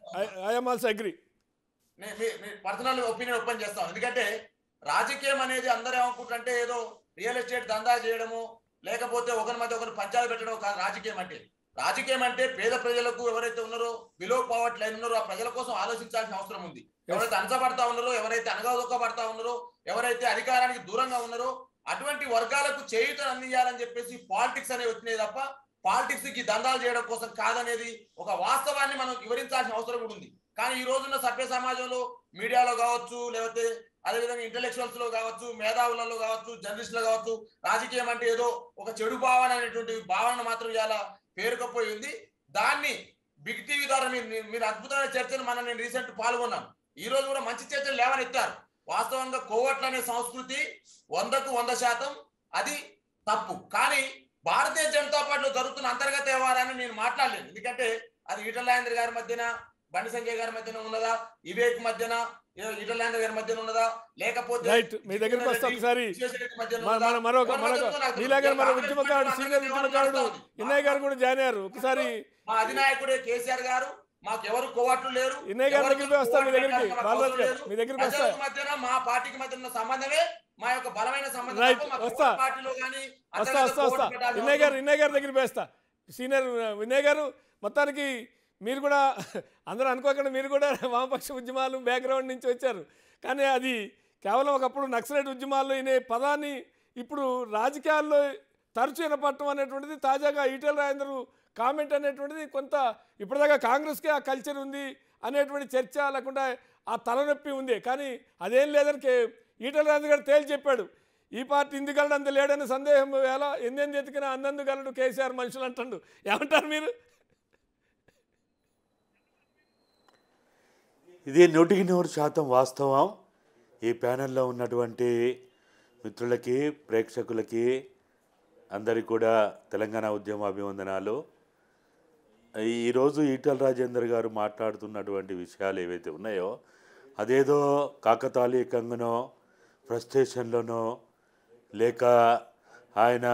ఓపెన్ చేస్తాను. ఎందుకంటే రాజకీయం అనేది అందరూ ఏమనుకుంటారంటే ఏదో రియల్ ఎస్టేట్ దందా చేయడము, లేకపోతే ఒకరి మధ్య ఒకరు పంచాలు పెట్టడం కాదు రాజకీయం అంటే. రాజకీయం అంటే పేద ప్రజలకు ఎవరైతే ఉన్నారో, బిలో పవర్టీ లైన్ ఉన్నారో, ఆ ప్రజల కోసం ఆలోచించాల్సిన అవసరం ఉంది. ఎవరైతే అణచబడతా ఉన్నారో, ఎవరైతే అనగదొక్కబడతా ఉన్నారో, ఎవరైతే అధికారానికి దూరంగా ఉన్నారో, అటువంటి వర్గాలకు చేయూతను అందించాలని చెప్పేసి పాలిటిక్స్ అనేవి వచ్చినాయి తప్ప పాలిటిక్స్ కి దందాలు చేయడం కోసం కాదనేది ఒక వాస్తవాన్ని మనం వివరించాల్సిన అవసరం కూడా ఉంది. కానీ ఈ రోజున్న సభ్య సమాజంలో, మీడియాలో కావచ్చు, లేకపోతే అదేవిధంగా ఇంటెలెక్చువల్స్ లో కావచ్చు, మేధావులలో కావచ్చు, జర్నలిస్టులు కావచ్చు, రాజకీయం అంటే ఏదో ఒక చెడు భావన అనేటువంటి భావన మాత్రం ఇలా పేరుకపోయింది. దాన్ని బిగ్ టీవీ ద్వారా మీరు అద్భుతమైన చర్చను నేను రీసెంట్ పాల్గొన్నాను. ఈ రోజు కూడా మంచి చర్చలు లేవనెత్తారు. వాస్తవంగా కోవట్ల అనే సంస్కృతి 100కు 100% అది తప్పు. కానీ భారతీయ జనతా పార్టీలో జరుగుతున్న అంతర్గత వ్యవహారాన్ని నేను మాట్లాడలేను. ఎందుకంటే అది ఈటల రాజేందర్ గారి మధ్యన, బండి సంజయ్ గారి మధ్యన ఉన్నదా, వివేక్ మధ్యన, ఈటల రాజేందర్ గారి మధ్యన ఉన్నదా, లేకపోతే మీ దగ్గరికి వస్తాం ఒకసారి. సీనియర్ ఉద్యమకారుడు ఇన్నయ్య గారు కూడా జాయిన్ అయ్యారు. ఒకసారి మా అధినాయకుడే కేసీఆర్ గారు, మాకెవరు కోవట్లు లేరు. ఇన్నయ్య గారి దగ్గరికి వస్తాం, మీ దగ్గరికి వస్తా. మధ్యన మా పార్టీకి మధ్య ఉన్న సంబంధమే మా యొక్క బలమైన సంబంధం. పార్టీలో కానీ ఇన్నయ్య గారి దగ్గరికి వేస్తా. సీనియర్ వినయ్ గారు, మొత్తానికి మీరు కూడా అందరూ అనుకోకుండా మీరు కూడా వామపక్ష ఉద్యమాలు బ్యాక్గ్రౌండ్ నుంచి వచ్చారు. కానీ అది కేవలం ఒకప్పుడు నక్సలైట్ ఉద్యమాల్లో అనే పదాన్ని ఇప్పుడు రాజకీయాల్లో తరచు వినపడటం అనేటువంటిది తాజాగా ఈటెల రాజేందర్ కామెంట్ అనేటువంటిది కొంత ఇప్పటిదాకా కాంగ్రెస్కే ఆ కల్చర్ ఉంది అనేటువంటి చర్చ, లేకుండా ఆ తలనొప్పి ఉంది. కానీ అదేం లేదని ఈటెల రాజేందర్ గారు తేల్చి చెప్పాడు. ఈ పార్టీ ఇందుగలడు అంత లేడని సందేహం వేళ ఎందెందు ఎతికినా అన్నందుగలడు కేసీఆర్ మనుషులు అంటాడు. ఏమంటారు మీరు? ఇది 100% వాస్తవం. ఈ ప్యానెల్లో ఉన్నటువంటి మిత్రులకి, ప్రేక్షకులకి అందరికీ కూడా తెలంగాణ ఉద్యమ అభివందనాలు. ఈరోజు ఈటెల రాజేందర్ గారు మాట్లాడుతున్నటువంటి విషయాలు ఏవైతే ఉన్నాయో అదేదో కాకతాళీయంగానో, ఫ్రస్ట్రేషన్లోనో, లేక ఆయన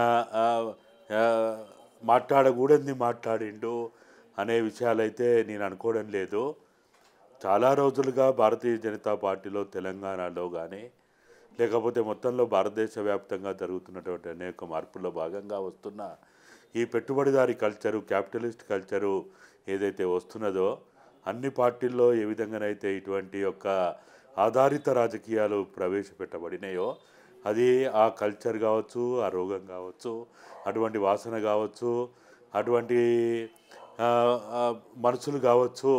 మాట్లాడకూడని మాట్లాడిండు అనే విషయాలైతే నేను అనుకోవడం లేదు. చాలా రోజులుగా భారతీయ జనతా పార్టీలో, తెలంగాణలో కానీ, లేకపోతే మొత్తంలో భారతదేశ వ్యాప్తంగా జరుగుతున్నటువంటి అనేక మార్పుల్లో భాగంగా వస్తున్న ఈ పెట్టుబడిదారీ కల్చరు, క్యాపిటలిస్ట్ కల్చరు ఏదైతే వస్తున్నదో, అన్ని పార్టీల్లో ఏ విధంగానైతే ఇటువంటి యొక్క ఆధారిత రాజకీయాలు ప్రవేశపెట్టబడినాయో, అది ఆ కల్చర్ కావచ్చు, ఆ రోగం కావచ్చు, అటువంటి వాసన కావచ్చు, అటువంటి మనుషులు కావచ్చు,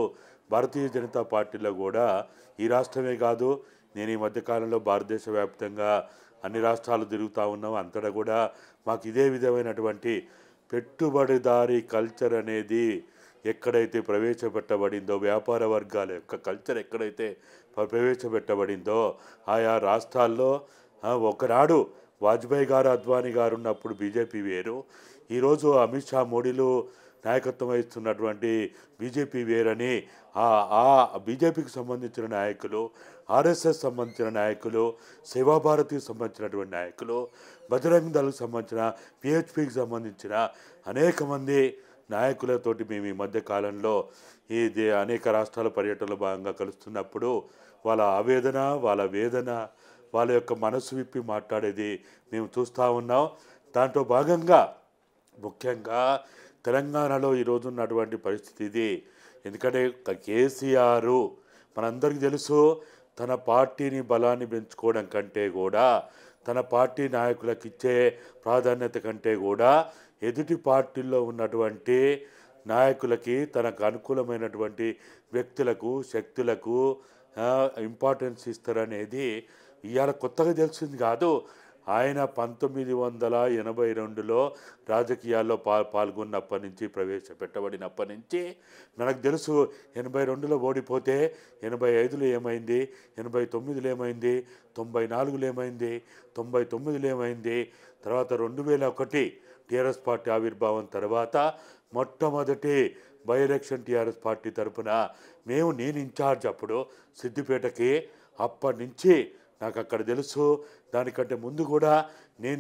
భారతీయ జనతా పార్టీలో కూడా ఈ రాష్ట్రమే కాదు, నేను ఈ మధ్యకాలంలో భారతదేశ వ్యాప్తంగా అన్ని రాష్ట్రాలు తిరుగుతూ ఉన్నాం, అంతటా కూడా మాకు ఇదే విధమైనటువంటి పెట్టుబడిదారీ కల్చర్ అనేది ఎక్కడైతే ప్రవేశపెట్టబడిందో, వ్యాపార వర్గాల యొక్క కల్చర్ ఎక్కడైతే ప్రవేశపెట్టబడిందో ఆయా రాష్ట్రాల్లో ఒకనాడు వాజ్పేయి గారు, అద్వానీ గారు ఉన్నప్పుడు బీజేపీ వేరు, ఈరోజు అమిత్ షా, మోడీలు నాయకత్వం వహిస్తున్నటువంటి బీజేపీ వేరని ఆ బీజేపీకి సంబంధించిన నాయకులు, ఆర్ఎస్ఎస్ సంబంధించిన నాయకులు, సేవాభారతికి సంబంధించినటువంటి నాయకులు, బజరంగ్ దళకు సంబంధించిన, పిహెచ్పికి సంబంధించిన అనేక మంది నాయకులతోటి మేము ఈ మధ్య కాలంలో ఇది అనేక రాష్ట్రాల పర్యటనలో భాగంగా కలుస్తున్నప్పుడు వాళ్ళ ఆవేదన, వాళ్ళ వేదన, వాళ్ళ యొక్క మనసు విప్పి మాట్లాడేది మేము చూస్తూ ఉన్నాం. దాంట్లో భాగంగా ముఖ్యంగా తెలంగాణలో ఈరోజు ఉన్నటువంటి పరిస్థితి ఇది. ఎందుకంటే కేసీఆర్ మనందరికీ తెలుసు, తన పార్టీని బలాన్ని పెంచుకోవడం కంటే కూడా, తన పార్టీ నాయకులకు ఇచ్చే ప్రాధాన్యత కంటే కూడా ఎదుటి పార్టీల్లో ఉన్నటువంటి నాయకులకి, తనకు అనుకూలమైనటువంటి వ్యక్తులకు, శక్తులకు ఇంపార్టెన్స్ ఇస్తారనేది ఇవాళ కొత్తగా తెలిసింది కాదు. ఆయన 1982లో రాజకీయాల్లో పాల్గొన్నప్పటి నుంచి, ప్రవేశపెట్టబడినప్పటి నుంచి మనకు తెలుసు. 82లో ఓడిపోతే 85లో ఏమైంది, 89లో ఏమైంది, 94లో ఏమైంది, 99లో ఏమైంది, తర్వాత 2001 టీఆర్ఎస్ పార్టీ ఆవిర్భావం తర్వాత మొట్టమొదటి బై ఎలక్షన్ టీఆర్ఎస్ పార్టీ తరఫున నేను ఇన్ఛార్జ్ అప్పుడు సిద్దిపేటకి. అప్పటి నుంచి నాకు అక్కడ తెలుసు. దానికంటే ముందు కూడా నేను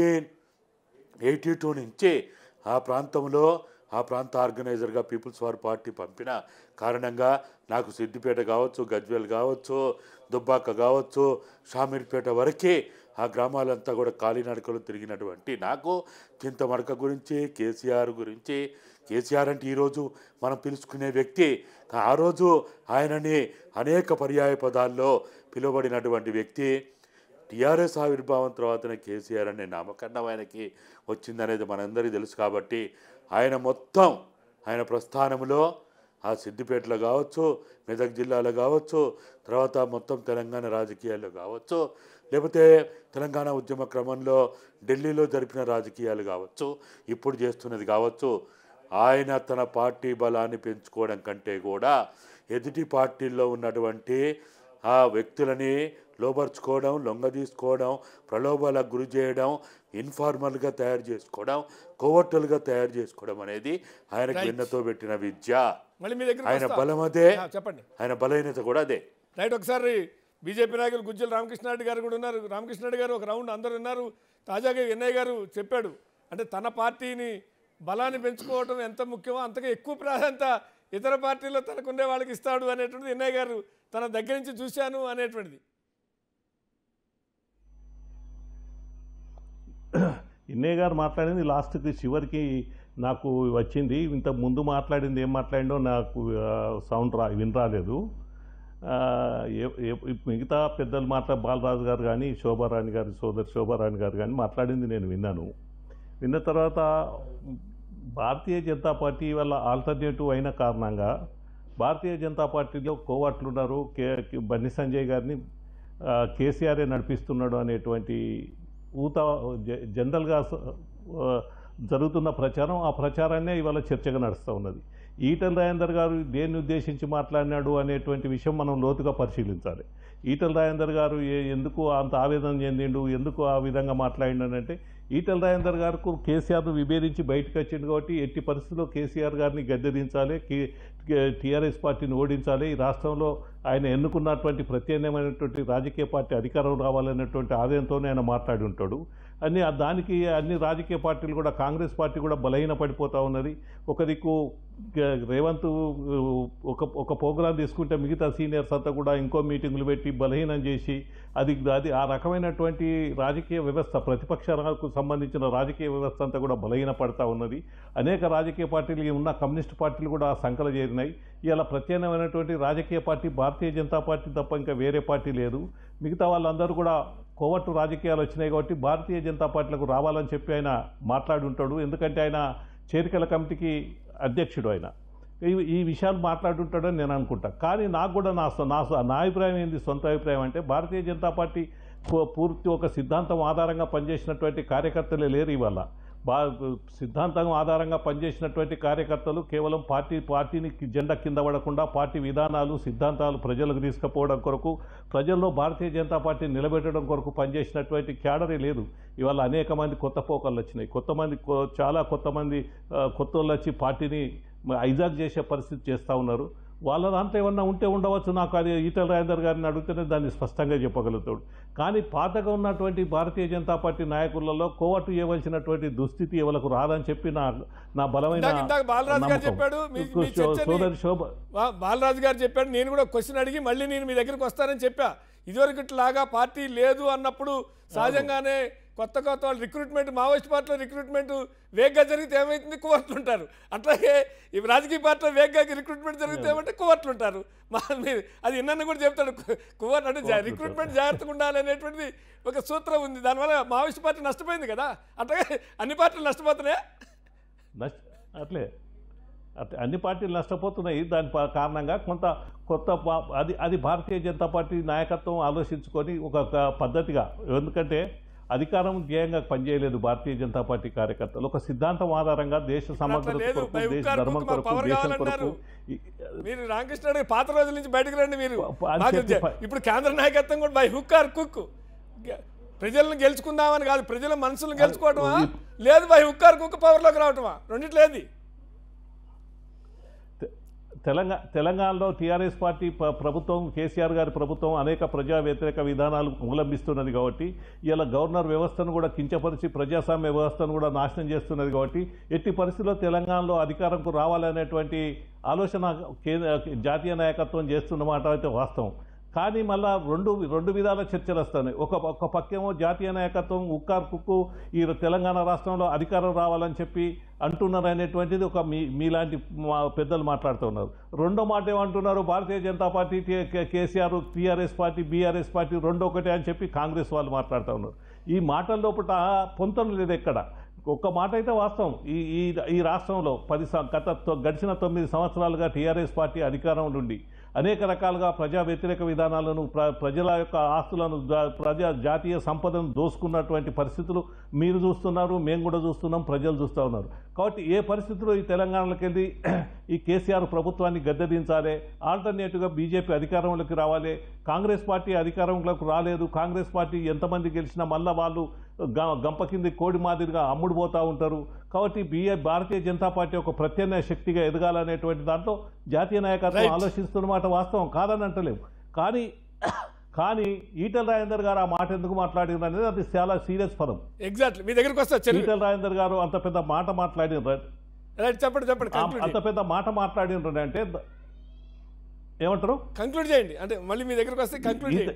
1982 నుంచి ఆ ప్రాంతంలో ఆ ప్రాంత ఆర్గనైజర్గా పీపుల్స్ వార్ పార్టీ పంపిన కారణంగా నాకు సిద్దిపేట కావచ్చు, గజ్వేల్ కావచ్చు, దుబ్బాక కావచ్చు, షామీర్పేట వరకే ఆ గ్రామాలంతా కూడా కాలినడకలు తిరిగినటువంటి నాకు చింతమడక గురించి, కేసీఆర్ గురించి, కేసీఆర్ అంటే ఈరోజు మనం పిలుచుకునే వ్యక్తి, ఆ రోజు ఆయనని అనేక పర్యాయ పదాల్లో పిలువబడినటువంటి వ్యక్తి. టీఆర్ఎస్ ఆవిర్భావం తర్వాతనే కేసీఆర్ అనే నామకరణం ఆయనకి వచ్చిందనేది మనందరికీ తెలుసు. కాబట్టి ఆయన మొత్తం ఆయన ప్రస్థానంలో ఆ సిద్దిపేటలో కావచ్చు, మెదక్ జిల్లాలో కావచ్చు, తర్వాత మొత్తం తెలంగాణ రాజకీయాల్లో కావచ్చు, లేకపోతే తెలంగాణ ఉద్యమ క్రమంలో ఢిల్లీలో జరిపిన రాజకీయాలు కావచ్చు, ఇప్పుడు చేస్తున్నది కావచ్చు, ఆయన తన పార్టీ బలాన్ని పెంచుకోవడం కంటే కూడా ఎదుటి పార్టీల్లో ఉన్నటువంటి ఆ వ్యక్తులని లోపరుచుకోవడం, లొంగదీసుకోవడం, ప్రలోభాలకు గురి చేయడం, ఇన్ఫార్మల్గా తయారు చేసుకోవడం, కోవర్టులుగా తయారు చేసుకోవడం అనేది ఆయనకు వెన్నతో పెట్టిన విద్య. ఆయన బలం అదే, చెప్పండి, ఆయన బలహీనత కూడా అదే. రైట్. ఒకసారి బీజేపీ నాయకులు గుజ్జల రామకృష్ణారెడ్డి గారు కూడా ఉన్నారు. రామకృష్ణారెడ్డి గారు ఒక రౌండ్ అందరు ఉన్నారు. తాజాగా ఎన్ఐ గారు చెప్పాడు, అంటే తన పార్టీని బలాన్ని పెంచుకోవడం ఎంత ముఖ్యమో అంతగా ఎక్కువ ప్రాధాన్యత ఇతర పార్టీలో తనకుండే వాళ్ళకి ఇస్తాడు అనేటువంటిది ఎన్ఐ గారు తన దగ్గర నుంచి చూశాను అనేటువంటిది. ఎన్ఐ గారు మాట్లాడింది లాస్ట్కి చివరికి నాకు వచ్చింది. ఇంత ముందు మాట్లాడింది ఏం మాట్లాడిందో నాకు సౌండ్ వినరాలేదు. మిగతా పెద్దలు బాలరాజు గారు కానీ, శోభారాణి గారు, సోదరి శోభారాణి గారు కానీ మాట్లాడింది నేను విన్నాను. విన్న తర్వాత భారతీయ జనతా పార్టీ వల్ల ఆల్టర్నేటివ్ అయిన కారణంగా భారతీయ జనతా పార్టీలో కోవట్లు ఉన్నారు, బండి సంజయ్ గారిని కేసీఆరే నడిపిస్తున్నాడు అనేటువంటి జనరల్గా జరుగుతున్న ప్రచారం, ఆ ప్రచారాన్నే ఇవాళ చర్చగా నడుస్తూ ఉన్నది. ఈటెల రాజేందర్ గారు దేన్ని ఉద్దేశించి మాట్లాడినాడు అనేటువంటి విషయం మనం లోతుగా పరిశీలించాలి. ఈటెల రాజేందర్ గారు ఎందుకు అంత ఆవేదన చెందిండు, ఎందుకు ఆ విధంగా మాట్లాడిండంటే, ఈటెల రాజేందర్ గారికి కేసీఆర్ను విభేదించి బయటకు వచ్చింది కాబట్టి ఎట్టి పరిస్థితుల్లో కేసీఆర్ గారిని గద్దెదించాలి, టీఆర్ఎస్ పార్టీని ఓడించాలి, ఈ రాష్ట్రంలో ఆయన ఎన్నుకున్నటువంటి ప్రత్యామ్నాయమైనటువంటి రాజకీయ పార్టీ అధికారం రావాలనేటువంటి ఆదయంతోనే ఆయన మాట్లాడి ఉంటాడు. దానికి అన్ని రాజకీయ పార్టీలు కూడా, కాంగ్రెస్ పార్టీ కూడా బలహీన పడిపోతూ ఉన్నది. ఒక దిక్కు రేవంత్ ఒక ప్రోగ్రాం తీసుకుంటే మిగతా సీనియర్స్ అంతా కూడా ఇంకో మీటింగులు పెట్టి బలహీనం చేసి అది ఆ రకమైనటువంటి రాజకీయ వ్యవస్థ, ప్రతిపక్షాలకు సంబంధించిన రాజకీయ వ్యవస్థ అంతా కూడా బలహీన పడతా ఉన్నది. అనేక రాజకీయ పార్టీలు ఉన్న కమ్యూనిస్ట్ పార్టీలు కూడా సంకల చేరినాయి. ఇలా ప్రత్యామ్నాయమైనటువంటి రాజకీయ పార్టీ భారతీయ జనతా పార్టీ తప్ప ఇంకా వేరే పార్టీ లేదు. మిగతా వాళ్ళందరూ కూడా కోవట్టు రాజకీయాలు వచ్చినాయి కాబట్టి భారతీయ జనతా పార్టీలకు రావాలని చెప్పి ఆయన మాట్లాడి ఉంటాడు. ఎందుకంటే ఆయన చేరికల కమిటీకి అధ్యక్షుడు. ఆయన ఈ విషయాలు మాట్లాడుంటాడని నేను అనుకుంటా. కానీ నాకు కూడా నా అభిప్రాయం ఏంది, సొంత అభిప్రాయం అంటే భారతీయ జనతా పార్టీ పూర్తి ఒక సిద్ధాంతం ఆధారంగా పనిచేసినటువంటి కార్యకర్తలే లేరు ఇవాళ. సిద్ధాంతం ఆధారంగా పనిచేసినటువంటి కార్యకర్తలు కేవలం పార్టీని జెండా కింద పడకుండా పార్టీ విధానాలు సిద్ధాంతాలు ప్రజలకు తీసుకుపోవడం కొరకు, ప్రజల్లో భారతీయ జనతా పార్టీని నిలబెట్టడం కొరకు పనిచేసినటువంటి క్యాడరే లేదు. ఇవాళ అనేక మంది కొత్త పోకళ్ళు వచ్చినాయి, చాలా కొత్త వాళ్ళు వచ్చి పార్టీని హైజాక్ చేసే పరిస్థితి చేస్తూ ఉన్నారు. వాళ్ళ దాంట్లో ఏమన్నా ఉంటే ఉండవచ్చు, నాకు అది ఈటల రాజేందర్ గారిని అడిగితేనే దాన్ని స్పష్టంగా చెప్పగలుగుతాడు. కానీ పాతగా ఉన్నటువంటి భారతీయ జనతా పార్టీ నాయకులలో కోవట్టు ఇవ్వవలసినటువంటి దుస్థితి ఎవరికి రాదని చెప్పి నా బలమైన బాలరాజు గారు చెప్పాడు, సోదరి శోభ బాలరాజు గారు చెప్పాడు. నేను కూడా క్వశ్చన్ అడిగి మళ్ళీ నేను మీ దగ్గరికి వస్తానని చెప్పా. ఇదివరకు లాగా పార్టీ లేదు అన్నప్పుడు సహజంగానే కొత్త వాళ్ళు రిక్రూట్మెంట్, మావోయిస్ట్ పార్టీలో రిక్రూట్మెంట్ వేగ్గా జరిగితే ఏమైతుంది, కువర్ట్లు ఉంటారు. అట్లాగే ఈ రాజకీయ పార్టీలో వేగ్గా రిక్రూట్మెంట్ జరిగితే ఏమంటే కువర్ట్లు ఉంటారు. అది ఇన్న కూడా చెప్తాడు, కువర్ట్ అంటే రిక్రూట్మెంట్ జాగ్రత్తగా ఉండాలి అనేటువంటిది ఒక సూత్రం ఉంది. దానివల్ల మావోయిస్ట్ పార్టీ నష్టపోయింది కదా, అట్లాగే అన్ని పార్టీలు నష్టపోతున్నాయా? అట్లే అన్ని పార్టీలు నష్టపోతున్నాయి. దాని కారణంగా అది భారతీయ జనతా పార్టీ నాయకత్వం ఆలోచించుకొని ఒక పద్ధతిగా, ఎందుకంటే అధికారం ధ్యేయంగా పనిచేయలేదు భారతీయ జనతా పార్టీ కార్యకర్తలు. ఒక సిద్ధాంతం ఆధారంగా దేశ సమగ్రత కొరకు, దేశ ధర్మం కొరకు, దేశం కొరకు. మీరు రామకృష్ణ పాత రోజుల నుంచి బయటకు రండి. మీరు ఇప్పుడు కేంద్ర నాయకత్వం కూడా బై హుక్ ఆర్ కుక్, ప్రజలను గెలుచుకుందామని కాదు, ప్రజల మనసులను గెలుచుకోవటమా లేదు బై హుక్ ఆర్ కుక్ పవర్లోకి రావటమా, రెండిట్లేదు. తెలంగాణలో టీఆర్ఎస్ పార్టీ ప్రభుత్వం, కేసీఆర్ గారి ప్రభుత్వం అనేక ప్రజా వ్యతిరేక విధానాలు అవలంబిస్తున్నది కాబట్టి, ఇలా గవర్నర్ వ్యవస్థను కూడా కించపరిచి ప్రజాస్వామ్య వ్యవస్థను కూడా నాశనం చేస్తున్నది కాబట్టి, ఎట్టి పరిస్థితుల్లో తెలంగాణలో అధికారంకు రావాలనేటువంటి ఆలోచన జాతీయ నాయకత్వం చేస్తున్నమాట అయితే వాస్తవం. కానీ మళ్ళా రెండు విధాల చర్చలు వస్తున్నాయి. ఒక పక్కేమో జాతీయ నాయకత్వం ఉక్కార్ కుక్కు ఈ తెలంగాణ రాష్ట్రంలో అధికారం రావాలని చెప్పి అంటున్నారు అనేటువంటిది ఒక మీలాంటి పెద్దలు మాట్లాడుతున్నారు. రెండో మాట ఏమంటున్నారు, Bharatiya Janata Party, KCR, TRS party, BRS party రెండు ఒకటే అని చెప్పి కాంగ్రెస్ వాళ్ళు మాట్లాడుతూ ఉన్నారు. ఈ మాటల లోపల పొంతన లేదు ఎక్కడ. ఒక్క మాట అయితే వాస్తవం, ఈ రాష్ట్రంలో గడిచిన 9 సంవత్సరాలుగా టీఆర్ఎస్ పార్టీ అధికారం నుండి అనేక రకాలుగా ప్రజా వ్యతిరేక విధానాలను, ప్రజల యొక్క ఆస్తులను, జాతీయ సంపదను దోసుకున్నటువంటి పరిస్థితులు మీరు చూస్తున్నారు, మేము కూడా చూస్తున్నాం, ప్రజలు చూస్తూ ఉన్నారు. కాబట్టి ఏ పరిస్థితుల్లో ఈ తెలంగాణలోకి వెళ్ళి ఈ కేసీఆర్ ప్రభుత్వాన్ని గద్దెదించాలి, ఆల్టర్నేటివ్గా బీజేపీ అధికారంలోకి రావాలి. కాంగ్రెస్ పార్టీ అధికారంలోకి రాలేదు, కాంగ్రెస్ పార్టీ ఎంతమంది గెలిచినా మళ్ళీ వాళ్ళు గంప కింది కోడి మాదిరిగా అమ్ముడు పోతూ ఉంటారు. కాబట్టి భారతీయ జనతా పార్టీ ఒక ప్రత్యామ్నాయ శక్తిగా ఎదగాలనేటువంటి దాంట్లో జాతీయ నాయకత్వం ఆలోచిస్తున్నమాట వాస్తవం, కాదని అంటలేము. కానీ ఈటల రాజేందర్ గారు ఆ మాట ఎందుకు మాట్లాడినారు అనేది అది చాలా సీరియస్ పదం. ఎగ్జాక్ట్లీ మీ దగ్గరికి వస్తా. ఈటల రాజేందర్ గారు అంత పెద్ద మాట మాట్లాడినారు, అంత పెద్ద మాట మాట్లాడినారు అంటే ఏమంటారు, కంక్లూడ్ చేయండి. అంటే మళ్ళీ మీ దగ్గరకు వస్తే కంక్లూడ్ చేయండి.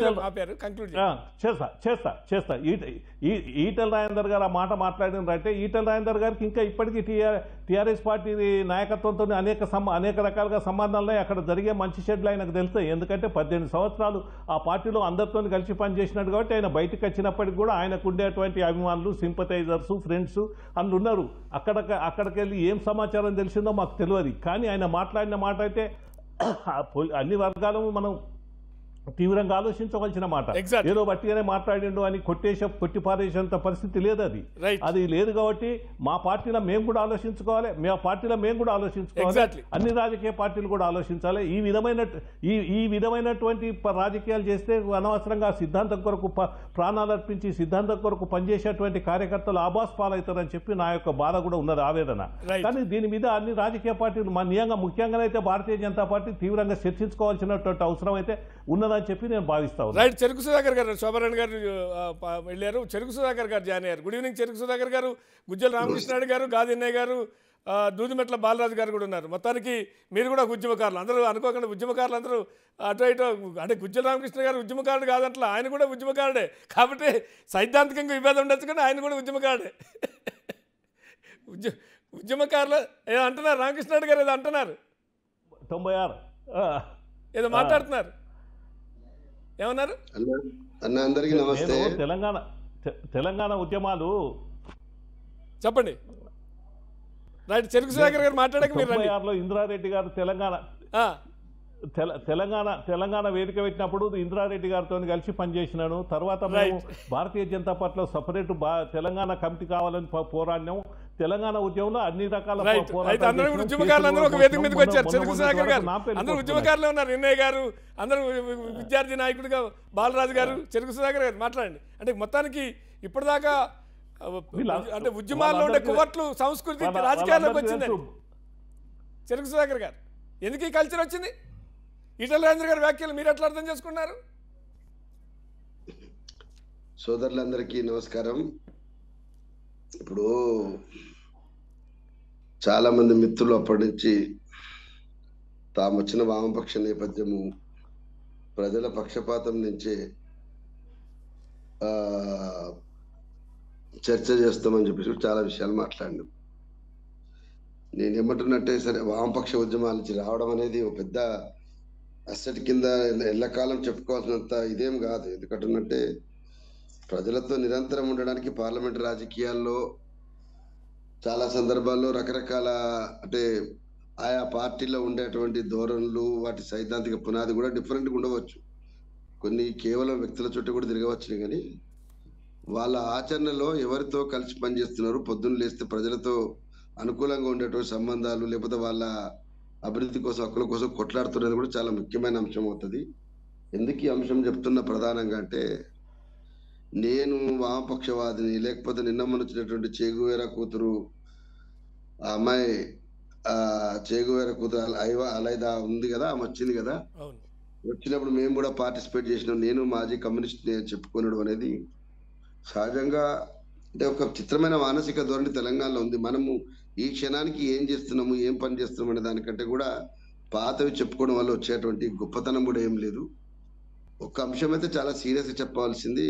చేస్తా. ఈటల రాజేందర్ గారు ఆ మాట మాట్లాడినారంటే ఈటల రాజేందర్ గారికి ఇంకా ఇప్పటికీ టీఆర్ఎస్ పార్టీ నాయకత్వంతో అనేక రకాలుగా సంబంధాలు అక్కడ జరిగే మంచి చెడ్లు ఆయనకు తెలుస్తాయి. ఎందుకంటే 18 సంవత్సరాలు ఆ పార్టీలో అందరితో కలిసి పనిచేసినట్టు కాబట్టి ఆయన బయటకు వచ్చినప్పటికి కూడా ఆయనకు ఉండేటువంటి అభిమానులు, సింపథైజర్స్, ఫ్రెండ్స్ అందులో ఉన్నారు. అక్కడికి వెళ్ళి ఏం సమాచారం తెలిసిందో మాకు తెలియదు. కానీ ఆయన మాట్లాడిన మాట అయితే అన్ని వర్గాలు మనం తీవ్రంగా ఆలోచించవలసిన మాట. ఏదో బట్టిగానే మాట్లాడిండు అని కొట్టిపారేసేంత పరిస్థితి లేదు. అది లేదు కాబట్టి మా పార్టీలో మేము కూడా ఆలోచించుకోవాలి, అన్ని రాజకీయ పార్టీలు కూడా ఆలోచించాలి. ఈ విధమైనటువంటి రాజకీయాలు చేస్తే అనవసరంగా సిద్ధాంతం కొరకు ప్రాణాలు అర్పించి సిద్ధాంతం కొరకు పనిచేసేటువంటి కార్యకర్తలు ఆబాస్ పాలవుతారని చెప్పి నా యొక్క బాధ కూడా ఉన్నది, ఆవేదన. కానీ దీని మీద అన్ని రాజకీయ పార్టీలు ముఖ్యంగానైతే భారతీయ జనతా పార్టీ తీవ్రంగా చర్చించుకోవాల్సినటువంటి అవసరం అయితే ఉన్నదని చెప్పి నేను భావిస్తాను. రైట్. చెరుకు సుధాకర్ గారు, శోభారాణి గారు వెళ్ళారు, చెరుకు సుధాకర్ గారు జాయిన్ అయ్యారు. గుడ్ ఈవినింగ్ చెరుకు సుధాకర్ గారు. గుజ్జల రామకృష్ణారెడ్డి గారు, గాదిన్నయ్య గారు, దూదిమెట్ల బాలరాజు గారు కూడా ఉన్నారు. మొత్తానికి మీరు కూడా ఉద్యమకారులు, అందరూ అనుకోకుండా ఉద్యమకారులు అందరూ అటు ఇటు. అంటే గుజ్జల రామకృష్ణ గారు ఉద్యమకారుడు కాదంట్లా, ఆయన కూడా ఉద్యమకారుడే. కాబట్టి సైద్ధాంతికంగా విభేదం ఉండొచ్చు కానీ ఆయన కూడా ఉద్యమకారుడే. ఉద్యమకారులు ఏదో అంటున్నారు, రామకృష్ణారెడ్డి గారు ఏదో అంటున్నారు, 96 ఏదో మాట్లాడుతున్నారు, ఏమన్నారు? అన్న అందరికీ నమస్తే. తెలంగాణ ఉద్యమాలు చెప్పండి. రైట్. చెరుకు సుధాకర్ గారు మాట్లాడక మీరు రండి. 96లో ఇంద్రారెడ్డి గారు ఆ, తెలంగాణ వేదిక పెట్టినప్పుడు ఇంద్రారెడ్డి గారితో కలిసి పనిచేసినాను. తర్వాత మేము భారతీయ జనతా పార్టీలో సపరేట్ తెలంగాణ కమిటీ కావాలని పోరాడినాం. తెలంగాణ ఉద్యమంలో అన్ని రకాల రైట్. అయితే అందరూ కూడా ఉద్యమకారులు అందరూ ఒక వేదిక మీదకి వచ్చారు. చెరుకు సుధాకర్ గారు అందరూ ఉద్యమకారులు ఉన్నారు. నిర్ణయ్ గారు అందరూ విద్యార్థి నాయకుడిగా బాలరాజు గారు, చెరుకు సుధాకర్ గారు మాట్లాడండి. అంటే మొత్తానికి ఇప్పటిదాకా అంటే ఉద్యమాల్లో ఉండే కువర్ట్లు సంస్కృతి రాజకీయాల్లోకి వచ్చింది. చెరుకు సుధాకర్ గారు ఎందుకు ఈ కల్చర్ వచ్చింది? ఈటల రాజేంద్ర గారి వ్యాఖ్యలు మీరు ఎట్లా అర్థం చేసుకున్నారు? సోదరులందరికీ నమస్కారం. ఇప్పుడు చాలా మంది మిత్రులు అప్పటి నుంచి తాము వచ్చిన వామపక్ష నేపథ్యము, ప్రజల పక్షపాతం నుంచే చర్చ చేస్తామని చెప్పేసి చాలా విషయాలు మాట్లాడినాం. నేనేమంటున్నట్టే సరే, వామపక్ష ఉద్యమాల నుంచి రావడం అనేది ఒక పెద్ద అసెట్ కింద ఎల్లకాలం చెప్పుకోవాల్సినంత ఇదేం కాదు. ఎందుకంటున్నట్టే ప్రజలతో నిరంతరం ఉండడానికి పార్లమెంట్ రాజకీయాల్లో చాలా సందర్భాల్లో రకరకాల అంటే ఆయా పార్టీలో ఉండేటువంటి ధోరణులు, వాటి సైద్ధాంతిక పునాది కూడా డిఫరెంట్గా ఉండవచ్చు. కొన్ని కేవలం వ్యక్తుల చుట్టూ కూడా తిరగవచ్చు, కానీ వాళ్ళ ఆచరణలో ఎవరితో కలిసి పనిచేస్తున్నారు, పొద్దున్న లేస్తే ప్రజలతో అనుకూలంగా ఉండేటువంటి సంబంధాలు, లేకపోతే వాళ్ళ అభివృద్ధి కోసం, హక్కుల కోసం కొట్లాడుతున్నది కూడా చాలా ముఖ్యమైన అంశం అవుతుంది. ఎందుకు ఈ అంశం చెప్తున్న ప్రధానంగా అంటే, నేను వామపక్షవాదిని, లేకపోతే నిన్న మొన్న వచ్చినటువంటి చేగువేరా కూతురు, ఆ అమ్మాయి చేగువేరా కూతురు అలైదా ఉంది కదా, ఆమె వచ్చింది కదా, వచ్చినప్పుడు మేము కూడా పార్టిసిపేట్ చేసినాం, నేను మాజీ కమ్యూనిస్ట్ చెప్పుకునడం అనేది సహజంగా అంటే ఒక చిత్రమైన మానసిక ధోరణి తెలంగాణలో ఉంది. మనము ఈ క్షణానికి ఏం చేస్తున్నాము, ఏం పని చేస్తున్నాము అనే దానికంటే కూడా పాతవి చెప్పుకోవడం వల్ల వచ్చేటువంటి గొప్పతనం కూడా ఏం లేదు. ఒక అంశం అయితే చాలా సీరియస్గా చెప్పవలసింది,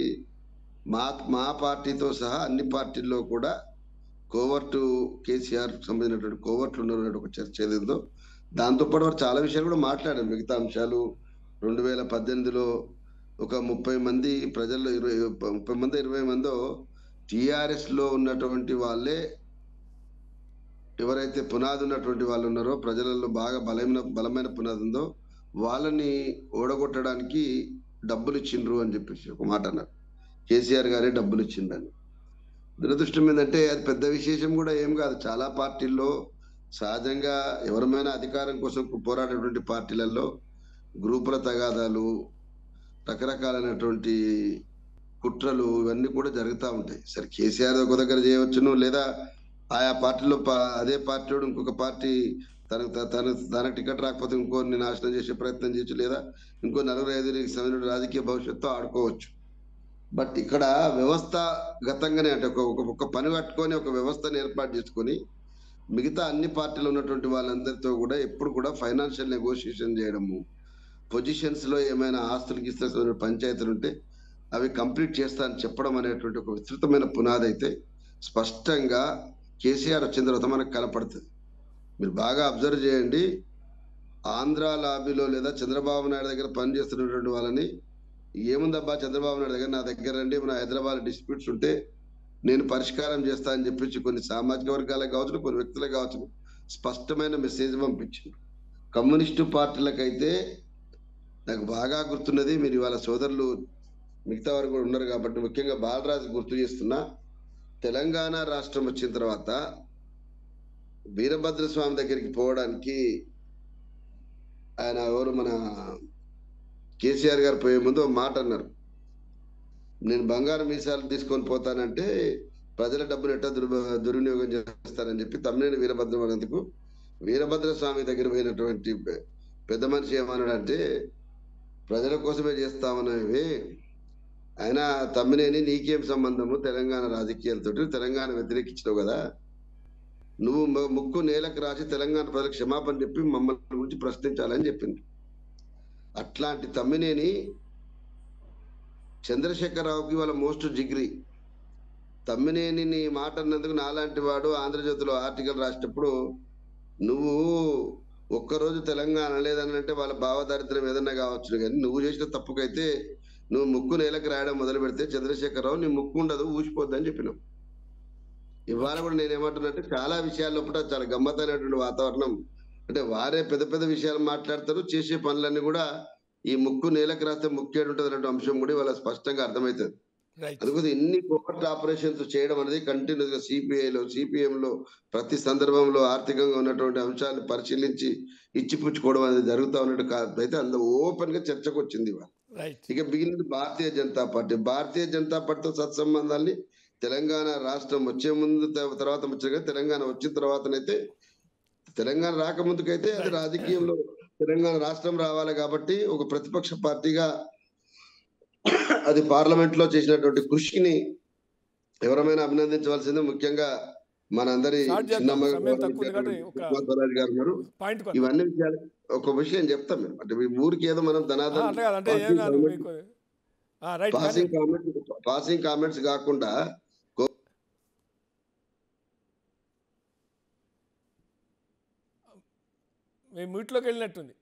మా పార్టీతో సహా అన్ని పార్టీల్లో కూడా కోవర్టు కేసీఆర్ సంబంధించినటువంటి కోవర్ట్లు ఉన్నటువంటి ఒక చర్చ ఏదేందో, దాంతోపాటు వారు చాలా విషయాలు కూడా మాట్లాడారు. మిగతా అంశాలు 2018లో ఒక 30 మంది ప్రజల్లో 30 మంది 20 మందో టిఆర్ఎస్ లో ఉన్నటువంటి వాళ్ళే, ఎవరైతే పునాది ఉన్నటువంటి వాళ్ళు ఉన్నారో, ప్రజలలో బాగా బలమైన పునాది ఉందో వాళ్ళని ఓడగొట్టడానికి డబ్బులు ఇచ్చిండ్రు అని చెప్పేసి ఒక మాట అన్నారు. కేసీఆర్ గారే డబ్బులు ఇచ్చిండని. దురదృష్టం ఏంటంటే అది పెద్ద విశేషం కూడా ఏం కాదు. చాలా పార్టీల్లో సహజంగా ఎవరమైనా అధికారం కోసం పోరాడేటువంటి పార్టీలలో గ్రూపుల తగాదాలు, రకరకాలైనటువంటి కుట్రలు ఇవన్నీ కూడా జరుగుతూ ఉంటాయి. సరే, కేసీఆర్ ఒక దగ్గర చేయవచ్చును, లేదా ఆయా పార్టీలో అదే పార్టీ ఇంకొక పార్టీ తన టికెట్ రాకపోతే ఇంకోరిని నాశనం చేసే ప్రయత్నం చేయొచ్చు, లేదా ఇంకో 4-5 సంవత్సరాల రాజకీయ భవిష్యత్తు ఆడుకోవచ్చు. బట్ ఇక్కడ వ్యవస్థాగతంగానే అంటే ఒక పని కట్టుకొని ఒక వ్యవస్థను ఏర్పాటు చేసుకొని మిగతా అన్ని పార్టీలు ఉన్నటువంటి వాళ్ళందరితో కూడా ఎప్పుడు కూడా ఫైనాన్షియల్ నెగోషియేషన్ చేయడము, పొజిషన్స్ లో ఏమైనా ఆస్తులు గీస్తున్న పంచాయతీలు ఉంటే అవి కంప్లీట్ చేస్తా అని చెప్పడం అనేటువంటి ఒక విస్తృతమైన పునాది అయితే స్పష్టంగా కేసీఆర్ వచ్చిన తర్వాత మనకు కనపడుతుంది. మీరు బాగా అబ్జర్వ్ చేయండి, ఆంధ్ర లాబీలో లేదా చంద్రబాబు నాయుడు దగ్గర పనిచేస్తున్నటువంటి వాళ్ళని, ఏముందబ్బా చంద్రబాబు నాయుడు దగ్గర, నా దగ్గర రండి, మన హైదరాబాద్ డిస్ప్యూట్స్ ఉంటే నేను పరిష్కారం చేస్తా అని చెప్పి కొన్ని సామాజిక వర్గాలకు కావచ్చు, కొన్ని వ్యక్తులకు కావచ్చు స్పష్టమైన మెసేజ్ పంపించారు. కమ్యూనిస్టు పార్టీలకైతే నాకు బాగా గుర్తున్నది, మీరు ఇవాళ సోదరులు మిగతా వారు కూడా ఉన్నారు కాబట్టి ముఖ్యంగా బాలరాజు గుర్తు చేస్తున్నా, తెలంగాణ రాష్ట్రం వచ్చిన తర్వాత వీరభద్ర స్వామి దగ్గరికి పోవడానికి ఆయన ఎవరు మన కేసీఆర్ గారు పోయే ముందు ఒక మాట అన్నారు, నేను బంగారు మీసాలు తీసుకొని పోతానంటే ప్రజల డబ్బులు ఎట్టా దుర్వినియోగం చేస్తారని చెప్పి తమ్మినేని వీరభద్రం అనేందుకు వీరభద్ర స్వామి దగ్గర పోయినటువంటి పెద్ద మనిషి ఏమన్నాడంటే, ప్రజల కోసమే చేస్తామనేవి, ఆయన తమ్మినేని నీకేం సంబంధము తెలంగాణ రాజకీయాలతో, తెలంగాణ వ్యతిరేకించినావు కదా, నువ్వు ముక్కు నేలకు రాసి తెలంగాణ ప్రజలకు క్షమాపణ చెప్పి మమ్మల్ని గురించి ప్రశ్నించాలని చెప్పింది. అట్లాంటి తమ్మినేని చంద్రశేఖరరావుకి వాళ్ళ మోస్ట్ జిగ్రీ. తమ్మినేని మాట అన్నందుకు నాలాంటి వాడు ఆంధ్రజ్యోతిలో ఆర్టికల్ రాసేటప్పుడు, నువ్వు ఒక్కరోజు తెలంగాణ లేదనంటే వాళ్ళ భావదారిద్ర్యం ఏదన్నా కావచ్చు, కానీ నువ్వు చేసిన తప్పుకైతే నువ్వు ముక్కు నేలకు రాయడం మొదలు పెడితే చంద్రశేఖరరావు నీ ముక్కు ఉండదు, ఊసిపోద్దని చెప్పినావు. ఇవాళ కూడా నేను ఏమంటున్నట్టే చాలా విషయాల్లో కూడా చాలా గమ్మత్తైనటువంటి వాతావరణం. అంటే వారే పెద్ద పెద్ద విషయాలు మాట్లాడతారు, చేసే పనులన్నీ కూడా ఈ ముక్కు నేలకు రాస్తే ముక్కేడు ఉంటుంది అనే అంశం కూడా వాళ్ళ స్పష్టంగా అర్థమవుతుంది. రైట్ అందుకోసం ఇన్ని కోవర్ట్ ఆపరేషన్స్ చేయడం అనేది కంటిన్యూస్ గా సిపిఐలో సిపిఎంలో ప్రతి సందర్భంలో ఆర్థికంగా ఉన్నటువంటి అంశాలను పరిశీలించి ఇచ్చిపుచ్చుకోవడం అనేది జరుగుతూ ఉన్నట్టు కాదు. అయితే అందులో ఓపెన్ గా చర్చకు వచ్చింది ఇవాళ. రైట్ ఇక మిగిలింది భారతీయ జనతా పార్టీ. భారతీయ జనతా పార్టీతో సత్సంబంధాన్ని తెలంగాణ రాష్ట్రం వచ్చే ముందు తర్వాత వచ్చాక తెలంగాణ వచ్చిన తర్వాతనైతే, తెలంగాణ రాకముందుకైతే అది రాజకీయంలో తెలంగాణ రాష్ట్రం రావాలి కాబట్టి ఒక ప్రతిపక్ష పార్టీగా అది పార్లమెంట్ లో చేసినటువంటి కృషిని ఎవరైనా అభినందించవలసిందే. ముఖ్యంగా మనందరి స్టార్ట్ చేద్దాం. చిన్నమ్మగా సమయం తక్కువ ఉంది కాబట్టి ఒక సుష్మా స్వరాజ్ గారు ఉన్నారు. పాయింట్ ఇవన్నీ విషయాలు ఒక విషయం చెప్తాం మేము. అంటే మీ ఊరికి ఏదో మనం ధనాధన అంటే కాదు, అంటే ఏం కాదు మీకు రైట్ పాసింగ్ కామెంట్స్ కాకుండా మేము మీట్లోకి వెళ్ళినట్టుంది.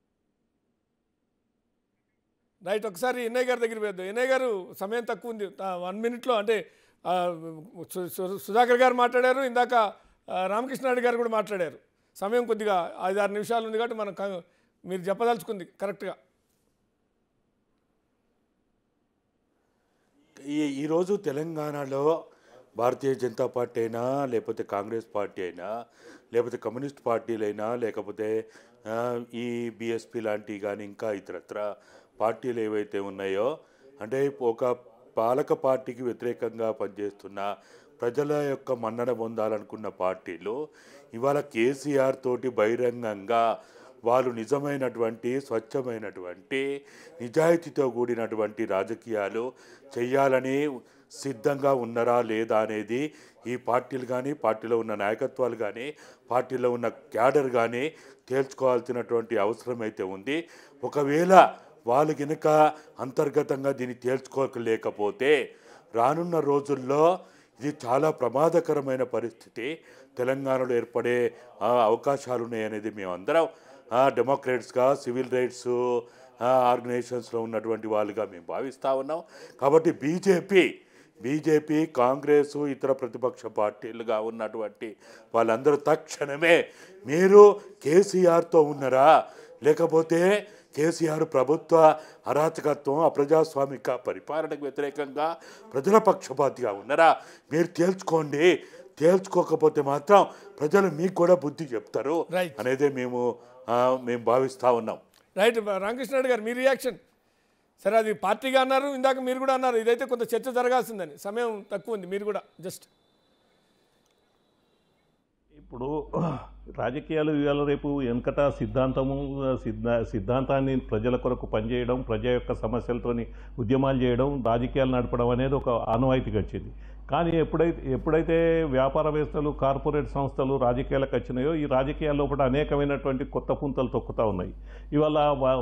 రైట్, ఒకసారి ఎన్ఐ గారి దగ్గర పోద్దాం. ఎన్ఐ గారు సమయం తక్కువ ఉంది, 1 minute అంటే సుధాకర్ గారు మాట్లాడారు, ఇందాక రామకృష్ణారెడ్డి గారు కూడా మాట్లాడారు. సమయం కొద్దిగా 5-6 నిమిషాలు ఉంది కాబట్టి మనం మీరు చెప్పదలుచుకుంది కరెక్ట్గా. ఈరోజు తెలంగాణలో భారతీయ జనతా పార్టీ అయినా, లేకపోతే కాంగ్రెస్ పార్టీ అయినా, లేకపోతే కమ్యూనిస్ట్ పార్టీలైనా, లేకపోతే ఈ బీఎస్పీ లాంటివి కానీ ఇంకా ఇతరత్ర పార్టీలు ఏవైతే ఉన్నాయో, అంటే ఒక పాలక పార్టీకి వ్యతిరేకంగా పనిచేస్తున్న ప్రజల యొక్క మన్నన పొందాలనుకున్న పార్టీలు ఇవాళ కేసీఆర్ తోటి బహిరంగంగా వాళ్ళు నిజమైనటువంటి స్వచ్ఛమైనటువంటి నిజాయితీతో కూడినటువంటి రాజకీయాలు చేయాలని సిద్ధంగా ఉన్నారా లేదా అనేది ఈ పార్టీలు కానీ, పార్టీలో ఉన్న నాయకత్వాలు కానీ, పార్టీలో ఉన్న క్యాడర్ కానీ తేల్చుకోవాల్సినటువంటి అవసరం అయితే ఉంది. ఒకవేళ వాళ్ళు కనుక అంతర్గతంగా దీన్ని తేల్చుకోలేకపోతే రానున్న రోజుల్లో ఇది చాలా ప్రమాదకరమైన పరిస్థితి తెలంగాణలో ఏర్పడే అవకాశాలు ఉన్నాయనేది మేమందరం డెమోక్రాట్స్గా, సివిల్ రైట్స్ ఆర్గనైజేషన్స్లో ఉన్నటువంటి వాళ్ళుగా మేము భావిస్తూ ఉన్నాం. కాబట్టి బీజేపీ, కాంగ్రెస్, ఇతర ప్రతిపక్ష పార్టీలుగా ఉన్నటువంటి వాళ్ళందరూ తక్షణమే మీరు కేసీఆర్తో ఉన్నారా, లేకపోతే కేసీఆర్ ప్రభుత్వ అరాచకత్వం, అప్రజాస్వామిక పరిపాలనకు వ్యతిరేకంగా ప్రజల పక్షపాతిగా ఉన్నారా మీరు తేల్చుకోండి. తేల్చుకోకపోతే మాత్రం ప్రజలు మీకు కూడా బుద్ధి చెప్తారు అనేదే మేము భావిస్తూ ఉన్నాం. రైట్, రామకృష్ణారెడ్డి గారు మీ రియాక్షన్. సరే, అది పార్టీగా అన్నారు, ఇందాక మీరు కూడా అన్నారు ఇదైతే కొంత చర్చ జరగాల్సిందని. సమయం తక్కువ ఉంది, మీరు కూడా జస్ట్. ఇప్పుడు రాజకీయాలు ఇవాళ రేపు వెనకట సిద్ధాంతాన్ని ప్రజల కొరకు పనిచేయడం, ప్రజల యొక్క సమస్యలతోని ఉద్యమాలు చేయడం, రాజకీయాలు నడపడం అనేది ఒక ఆనవాయితీగా వచ్చింది. కానీ ఎప్పుడైతే వ్యాపారవేత్తలు, కార్పొరేట్ సంస్థలు రాజకీయాలకు వచ్చినాయో, ఈ రాజకీయాల్లో కూడా అనేకమైనటువంటి కొత్త పుంతలు తొక్కుతూ ఉన్నాయి. ఇవాళ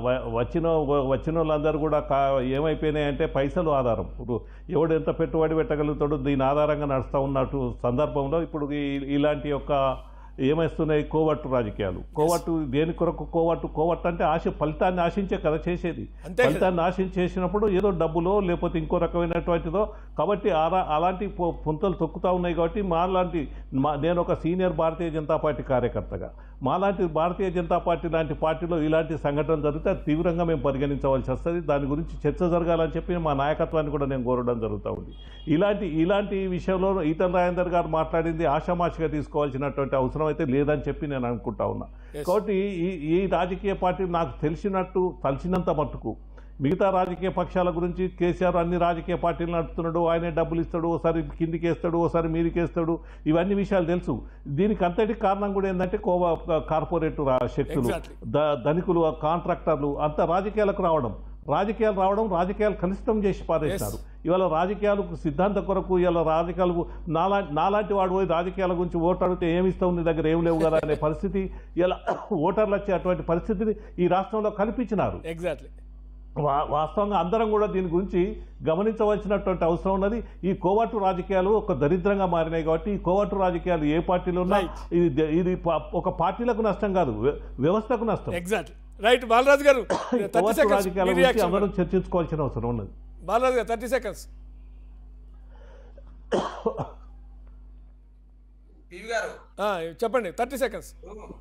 వచ్చిన వాళ్ళందరూ కూడా ఏమైపోయినాయంటే పైసలు ఆధారం. ఇప్పుడు ఎవడు ఎంత పెట్టుబడి పెట్టగలుగుతాడు దీని ఆధారంగా నడుస్తూ ఉన్నట్టు సందర్భంలో ఇప్పుడు ఇలాంటి యొక్క ఏమేస్తున్నాయి కోవట్టు రాజకీయాలు. కోవట్టు దేని కొరకు కోవట్టు అంటే ఫలితాన్ని ఆశించే కదా చేసేది. ఫలితాన్ని ఆశించేసినప్పుడు ఏదో డబ్బులో లేకపోతే ఇంకో రకమైనటువంటిదో కాబట్టి అలాంటి పుంతలు తొక్కుతూ ఉన్నాయి. కాబట్టి నేను ఒక సీనియర్ భారతీయ జనతా పార్టీ కార్యకర్తగా మాలాంటి భారతీయ జనతా పార్టీ లాంటి పార్టీలో ఇలాంటి సంఘటనలు జరిగితే అది తీవ్రంగా మేము పరిగణించవలసి వస్తుంది. దాని గురించి చర్చ జరగాలని చెప్పి మా నాయకత్వాన్ని కూడా నేను కోరడం జరుగుతూ ఉంది. ఇలాంటి విషయంలో ఈటల రాజేందర్ గారు మాట్లాడింది ఆషామాషిగా తీసుకోవాల్సినటువంటి అవసరం అయితే లేదని చెప్పి నేను అనుకుంటా ఉన్నా. కాబట్టి ఈ రాజకీయ పార్టీ నాకు తెలిసినంత మట్టుకు మిగతా రాజకీయ పక్షాల గురించి కేసీఆర్ అన్ని రాజకీయ పార్టీలు నడుపుతున్నాడు, ఆయనే డబ్బులు ఇస్తాడు, ఓసారి కిందికి వేస్తాడు, ఓసారి మీదికి వేస్తాడు, ఇవన్నీ విషయాలు తెలుసు. దీనికి అంతటి కారణం కూడా ఏంటంటే కార్పొరేట్ శక్తులు, ధనికులు, కాంట్రాక్టర్లు అంతా రాజకీయాలకు రావడం, రాజకీయాలు కలుషితం చేసి పారేస్తారు. ఇవాళ రాజకీయాలకు సిద్ధాంతం కొరకు ఇవాళ రాజకీయాలు నాలాంటి వాడు పోయి రాజకీయాల గురించి ఓటు అడిగితే ఏమిస్తావు, నీ దగ్గర ఏం లేవు కదా అనే పరిస్థితి, ఇలా ఓటర్లు వచ్చే అటువంటి పరిస్థితిని ఈ రాష్ట్రంలో కల్పించినారు. ఎగ్జాక్ట్లీ. వాస్తవంగా అందరం కూడా దీని గురించి గమనించవలసినటువంటి అవసరం ఉన్నది. ఈ కోవట్టు రాజకీయాలు ఒక దరిద్రంగా మారినాయి. కాబట్టి ఈ కోవట్టు రాజకీయాలు ఏ పార్టీలో ఉన్నా ఇది ఒక పార్టీలకు నష్టం కాదు, వ్యవస్థకు నష్టం. ఎగ్జాక్ట్లీ. రైట్, బాలరాజు గారు రాజకీయాల గురించి అందరం చర్చించుకోవాల్సిన అవసరం ఉన్నది. బాలరాజు గారు 30 seconds. పివి గారు చెప్పండి 30 సెకండ్స్.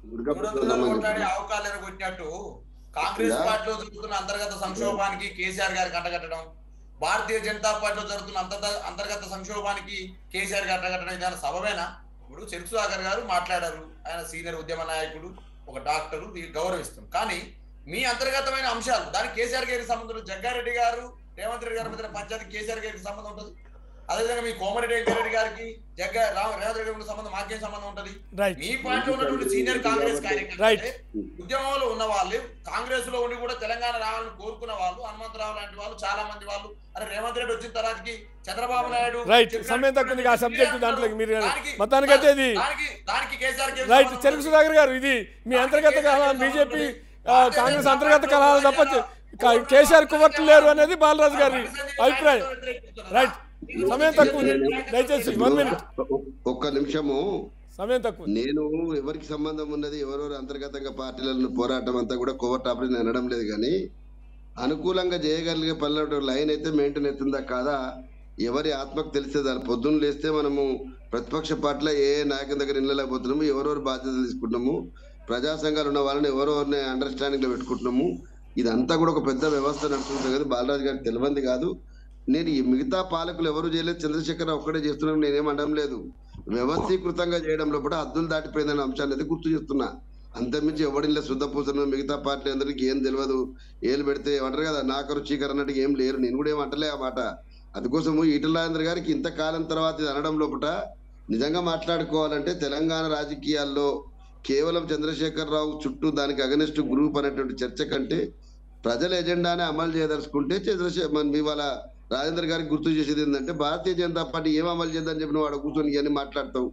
కొట్లాడి అవకాశాలు కొట్టినట్టు కాంగ్రెస్ పార్టీలో జరుగుతున్న అంతర్గత సంక్షోభానికి కేసీఆర్ గారు కట్టగట్టడం, భారతీయ జనతా పార్టీలో జరుగుతున్న అంతర్గత సంక్షోభానికి కేసీఆర్ గారు కట్టగట్టడం ఇదాని సబమేనా? ఇప్పుడు చెరుకు సుధాకర్ గారు మాట్లాడారు, ఆయన సీనియర్ ఉద్యమ నాయకుడు, ఒక డాక్టరు, గౌరవిస్తాం. కానీ మీ అంతర్గతమైన అంశాలు దానికి కేసీఆర్ గారికి సంబంధం, జగ్గారెడ్డి గారు రేవంత్ రెడ్డి గారి మధ్య పంచాయతీ కేసీఆర్ గారికి సంబంధం ఉంటుంది. అదేవిధంగా మీ కోమరెడ్డి వెంకరెడ్డి గారికి రేవంత్ రెడ్డి గారికి సంబంధం, మాకేం సంబంధం ఉంటుంది? మీ పార్టీలో ఉన్నటువంటి సీనియర్ కాంగ్రెస్ కార్యకర్తలు, ఉద్యమంలో ఉన్న వాళ్ళు, కాంగ్రెస్ లో ఉండి కూడా తెలంగాణ రావాలని కోరుకున్న వాళ్ళు, హనుమంతరావు లాంటి వాళ్ళు, చాలా మంది వాళ్ళు, అరే రేవంత్ రెడ్డి వచ్చిన తర్వాతకి చంద్రబాబు నాయుడు సమయం తక్కువ ఆ సబ్జెక్ట్ దాంట్లో మీరు మొత్తానికైతే ఇది దానికి కేసీఆర్ రైట్. చెరుకు సుధాకర్ గారు, ఇది మీ అంతర్గత కలహాలు, బీజేపీ కాంగ్రెస్ అంతర్గత కలహాలు తప్ప కేసీఆర్ కువర్ట్లు లేరు అనేది బాలరాజు గారి అభిప్రాయం. రైట్, సమయం తక్కువ, దయచేసి 1 minute. ఒక్క నిమిషము సమయం తక్కువ. నేను ఎవరికి సంబంధం ఉన్నది, ఎవరెవరు అంతర్గతంగా పార్టీలను పోరాటం అంతా కూడా కోవర్ట్ ఆపరేషన్ అనడం లేదు. కానీ అనుకూలంగా చేయగలిగే పనుల లైన్ అయితే మెయింటైన్ అవుతుందా కాదా ఎవరి ఆత్మకు తెలిసేది. పొద్దున్న లేస్తే మనము ప్రతిపక్ష పార్టీలో ఏ నాయకుల దగ్గర ఇళ్ళలేకపోతున్నాము, ఎవరెవరు బాధ్యతలు తీసుకుంటున్నాము, ప్రజా సంఘాలు ఉన్న వాళ్ళని ఎవరెవరిని అండర్స్టాండింగ్ లో పెట్టుకుంటున్నాము. ఇదంతా కూడా ఒక పెద్ద వ్యవస్థ నడుస్తుంది కదా, బాలరాజు గారికి తెలియంది కాదు. నేను ఈ మిగతా పాలకులు ఎవరు చేయలేదు, చంద్రశేఖర్ ఒక్కడే చేస్తున్నాను, నేనేం అనడం లేదు. వ్యవస్థీకృతంగా చేయడంలో కూడా హద్దులు దాటిపోయిందనే అంశాన్ని అయితే గుర్తు చేస్తున్నా. అంతమించి ఎవడిలో శుద్ధ పూసను మిగతా పార్టీ అందరికి ఏం తెలియదు, ఏళ్ళు పెడితే ఏమంటారు కదా నాకరు చీకరు అన్నట్టుగా ఏం లేరు. నేను కూడా ఏం అంటలే ఆ మాట. అందుకోసము ఈటల రాజేంద్ర గారికి ఇంతకాలం తర్వాత ఇది అనడం లోపల నిజంగా మాట్లాడుకోవాలంటే తెలంగాణ రాజకీయాల్లో కేవలం చంద్రశేఖరరావు చుట్టూ దానికి అగనెస్ట్ గ్రూప్ అనేటువంటి చర్చ కంటే ప్రజల ఎజెండానే అమలు చేయదలుచుకుంటే ఇవాళ రాజేంద్ర గారికి గుర్తు చేసేది ఏంటంటే భారతీయ జనతా పార్టీ ఏం అమలు చేద్దని చెప్పిన వాడు కూర్చొని ఇవన్నీ మాట్లాడతావు.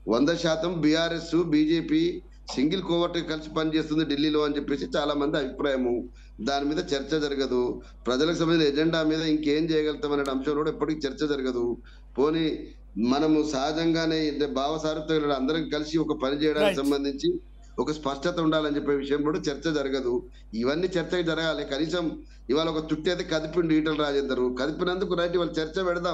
100% బీఆర్ఎస్ బీజేపీ సింగిల్ కోవర్ట్ కలిసి పనిచేస్తుంది ఢిల్లీలో అని చెప్పేసి చాలా మంది అభిప్రాయము. దాని మీద చర్చ జరగదు. ప్రజలకు సంబంధించిన ఎజెండా మీద ఇంకేం చేయగలుగుతాం అనే అంశంలో కూడా ఎప్పటికీ చర్చ జరగదు. పోనీ మనము సహజంగానే భావ సారూప్యంగా అందరం కలిసి ఒక పని చేయడానికి సంబంధించి ఒక స్పష్టత ఉండాలని చెప్పే విషయం కూడా చర్చ జరగదు. ఇవన్నీ చర్చకు జరగాలి. కనీసం ఇవాళ ఒక చుట్టూ అయితే కదిపిండు ఈటల రాజేందర్, కదిపినందుకు రైట్ ఇవాళ చర్చ పెడదాం.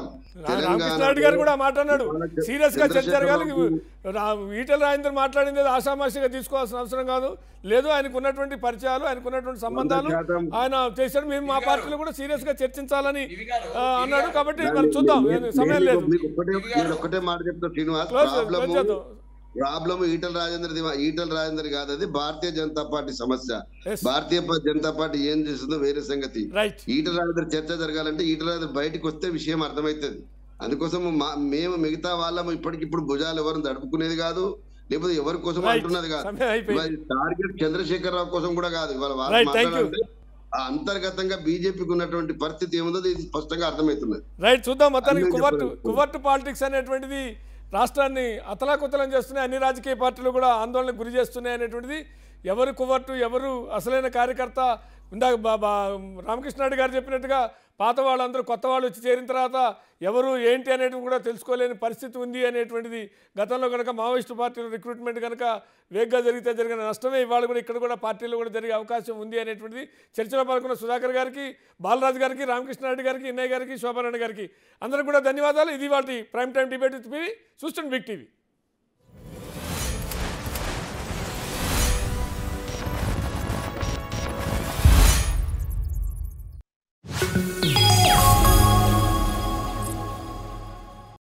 ఈటల రాజేందర్ మాట్లాడింది ఆషామాషిగా తీసుకోవాల్సిన అవసరం కాదు. లేదు, ఆయనకు ఉన్నటువంటి పరిచయాలు, ఆయనకు ఉన్నటువంటి సంబంధాలు ఆయన చేశాడు. మేము మా పార్టీలో కూడా సీరియస్ గా చర్చించాలని అన్నాడు. కాబట్టి మనం చూద్దాం, సమయం లేదు. ఒకటే మాట చెప్తా శ్రీనివాస్, ప్రాబ్లం ఈటల రాజేందర్ కాదు, అది భారతీయ జనతా పార్టీ సమస్య. భారతీయ జనతా పార్టీ ఏం చేస్తుందో వేరే సంగతి. ఈటల రాజేందర్ చర్చ జరగాలంటే ఈటల రాజేందర్ బయటకు వస్తే విషయం అర్థమవుతుంది. అందుకోసం మేము మిగతా వాళ్ళము ఇప్పటికిప్పుడు భుజాలు ఎవరు నడుపుకునేది కాదు, లేకపోతే ఎవరి కోసం అంటున్నది కాదు. టార్గెట్ చంద్రశేఖరరావు కోసం కూడా కాదు. ఇవాళ వాళ్ళు మాట్లాడాలంటే అంతర్గతంగా బీజేపీకి ఉన్నటువంటి పరిస్థితి ఏముందో ఇది స్పష్టంగా అర్థమవుతున్నది. రైట్, చూద్దాం. మొత్తానికి కువర్ట్ పాలిటిక్స్ అనేటువంటిది రాష్ట్రాన్ని అతలాకుతలం చేస్తున్నాయి. అన్ని రాజకీయ పార్టీలు కూడా ఆందోళనకు గురి చేస్తున్నాయి అనేటువంటిది. ఎవరు కువర్టు, ఎవరు అసలైన కార్యకర్త, ఇందాక రామకృష్ణారెడ్డి గారు చెప్పినట్టుగా పాత వాళ్ళందరూ కొత్త వాళ్ళు వచ్చి చేరిన తర్వాత ఎవరు ఏంటి అనేటివి కూడా తెలుసుకోలేని పరిస్థితి ఉంది అనేటువంటిది. గతంలో కనుక మావోయిస్టు పార్టీలో రిక్రూట్మెంట్ కనుక వేగంగా జరిగితే జరిగిన నష్టమే ఇవాళ కూడా ఇక్కడ కూడా పార్టీలో కూడా జరిగే అవకాశం ఉంది అనేటువంటిది. చర్చలో పాల్గొన్న సుధాకర్ గారికి, బాలరాజు గారికి, రామకృష్ణారెడ్డి గారికి, ఇన్నయ్య గారికి, శోభారాణి గారికి అందరికీ కూడా ధన్యవాదాలు. ఇది వాటి prime time debate with PV. చూస్తుండే బిగ్ టీవీ.